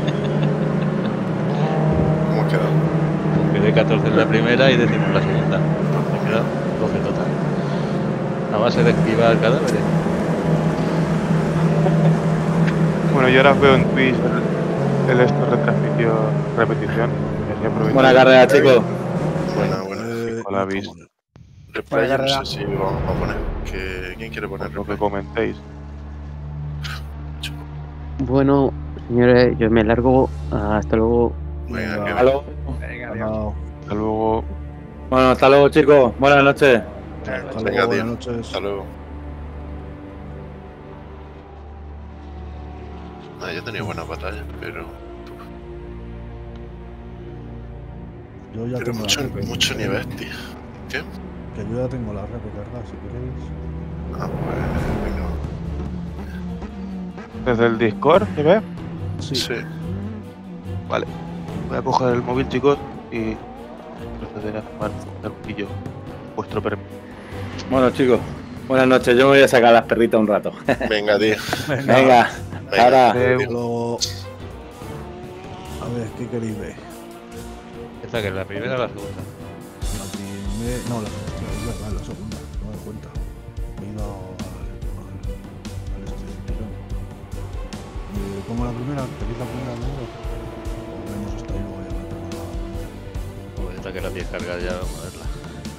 ¿Cómo ha quedado? Quedé catorce en la primera y décimo en la segunda. Me queda doce total. A base de esquivar cadáveres. Bueno, yo ahora veo en Twitch el, el esto retransmitió repetición. Buena carrera, chicos. Buena, buena. Hola, avis. Replay, yo no sé si vamos a poner. Que, ¿quién quiere poner lo que comentéis? Bueno, señores, yo me largo. Hasta luego. Venga, Hasta luego. Venga, adiós. Hasta luego. Bueno, hasta luego, chicos. Buenas noches. Hasta Venga, luego, tío. buenas noches. Hasta luego. Ah, yo he tenido buenas batallas, pero... Yo ya Pero tengo mucho, la repe, mucho si nivel, queréis. tío. ¿Qué? Que yo ya tengo la repe cargada, si queréis. Ah, pues... venga. Desde el Discord, ¿se ve? Sí. Sí. Vale. Voy a coger el móvil, chicos, y proceder a tomar un poquillo vuestro permiso. Bueno, chicos. Buenas noches. Yo me voy a sacar a las perritas un rato. Venga, tío. Venga. Venga, Ahora. Hasta luego. A ver, ¿qué queréis ver? Esta que es la primera o la segunda. La primera. No, la segunda, es verdad, la segunda. No me doy cuenta. Me he ido al, al, al este del tirón. Eh, Como la primera, ¿queréis la primera primero? O vemos hasta ahí, luego ya me tomo la. Pues esta que la tienes cargada ya, vamos a verla.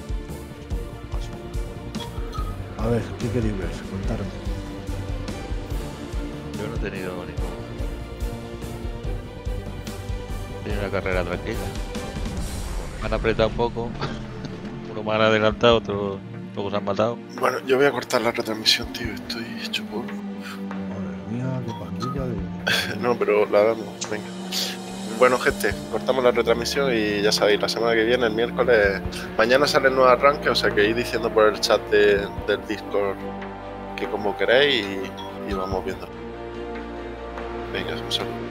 A ver, ¿qué queréis ver? Contarme. Yo no he tenido ningún. He tenido una carrera tranquila. Me han apretado un poco. Uno me han adelantado, otros luego se han matado. Bueno, yo voy a cortar la retransmisión, tío. Estoy hecho polvo. Madre mía, qué pandilla de. No, pero la damos. Venga. Bueno, gente, cortamos la retransmisión y ya sabéis, la semana que viene, el miércoles, mañana sale el nuevo arranque, o sea que ir diciendo por el chat de, del Discord que como queréis y, y vamos viendo. Venga, un saludo.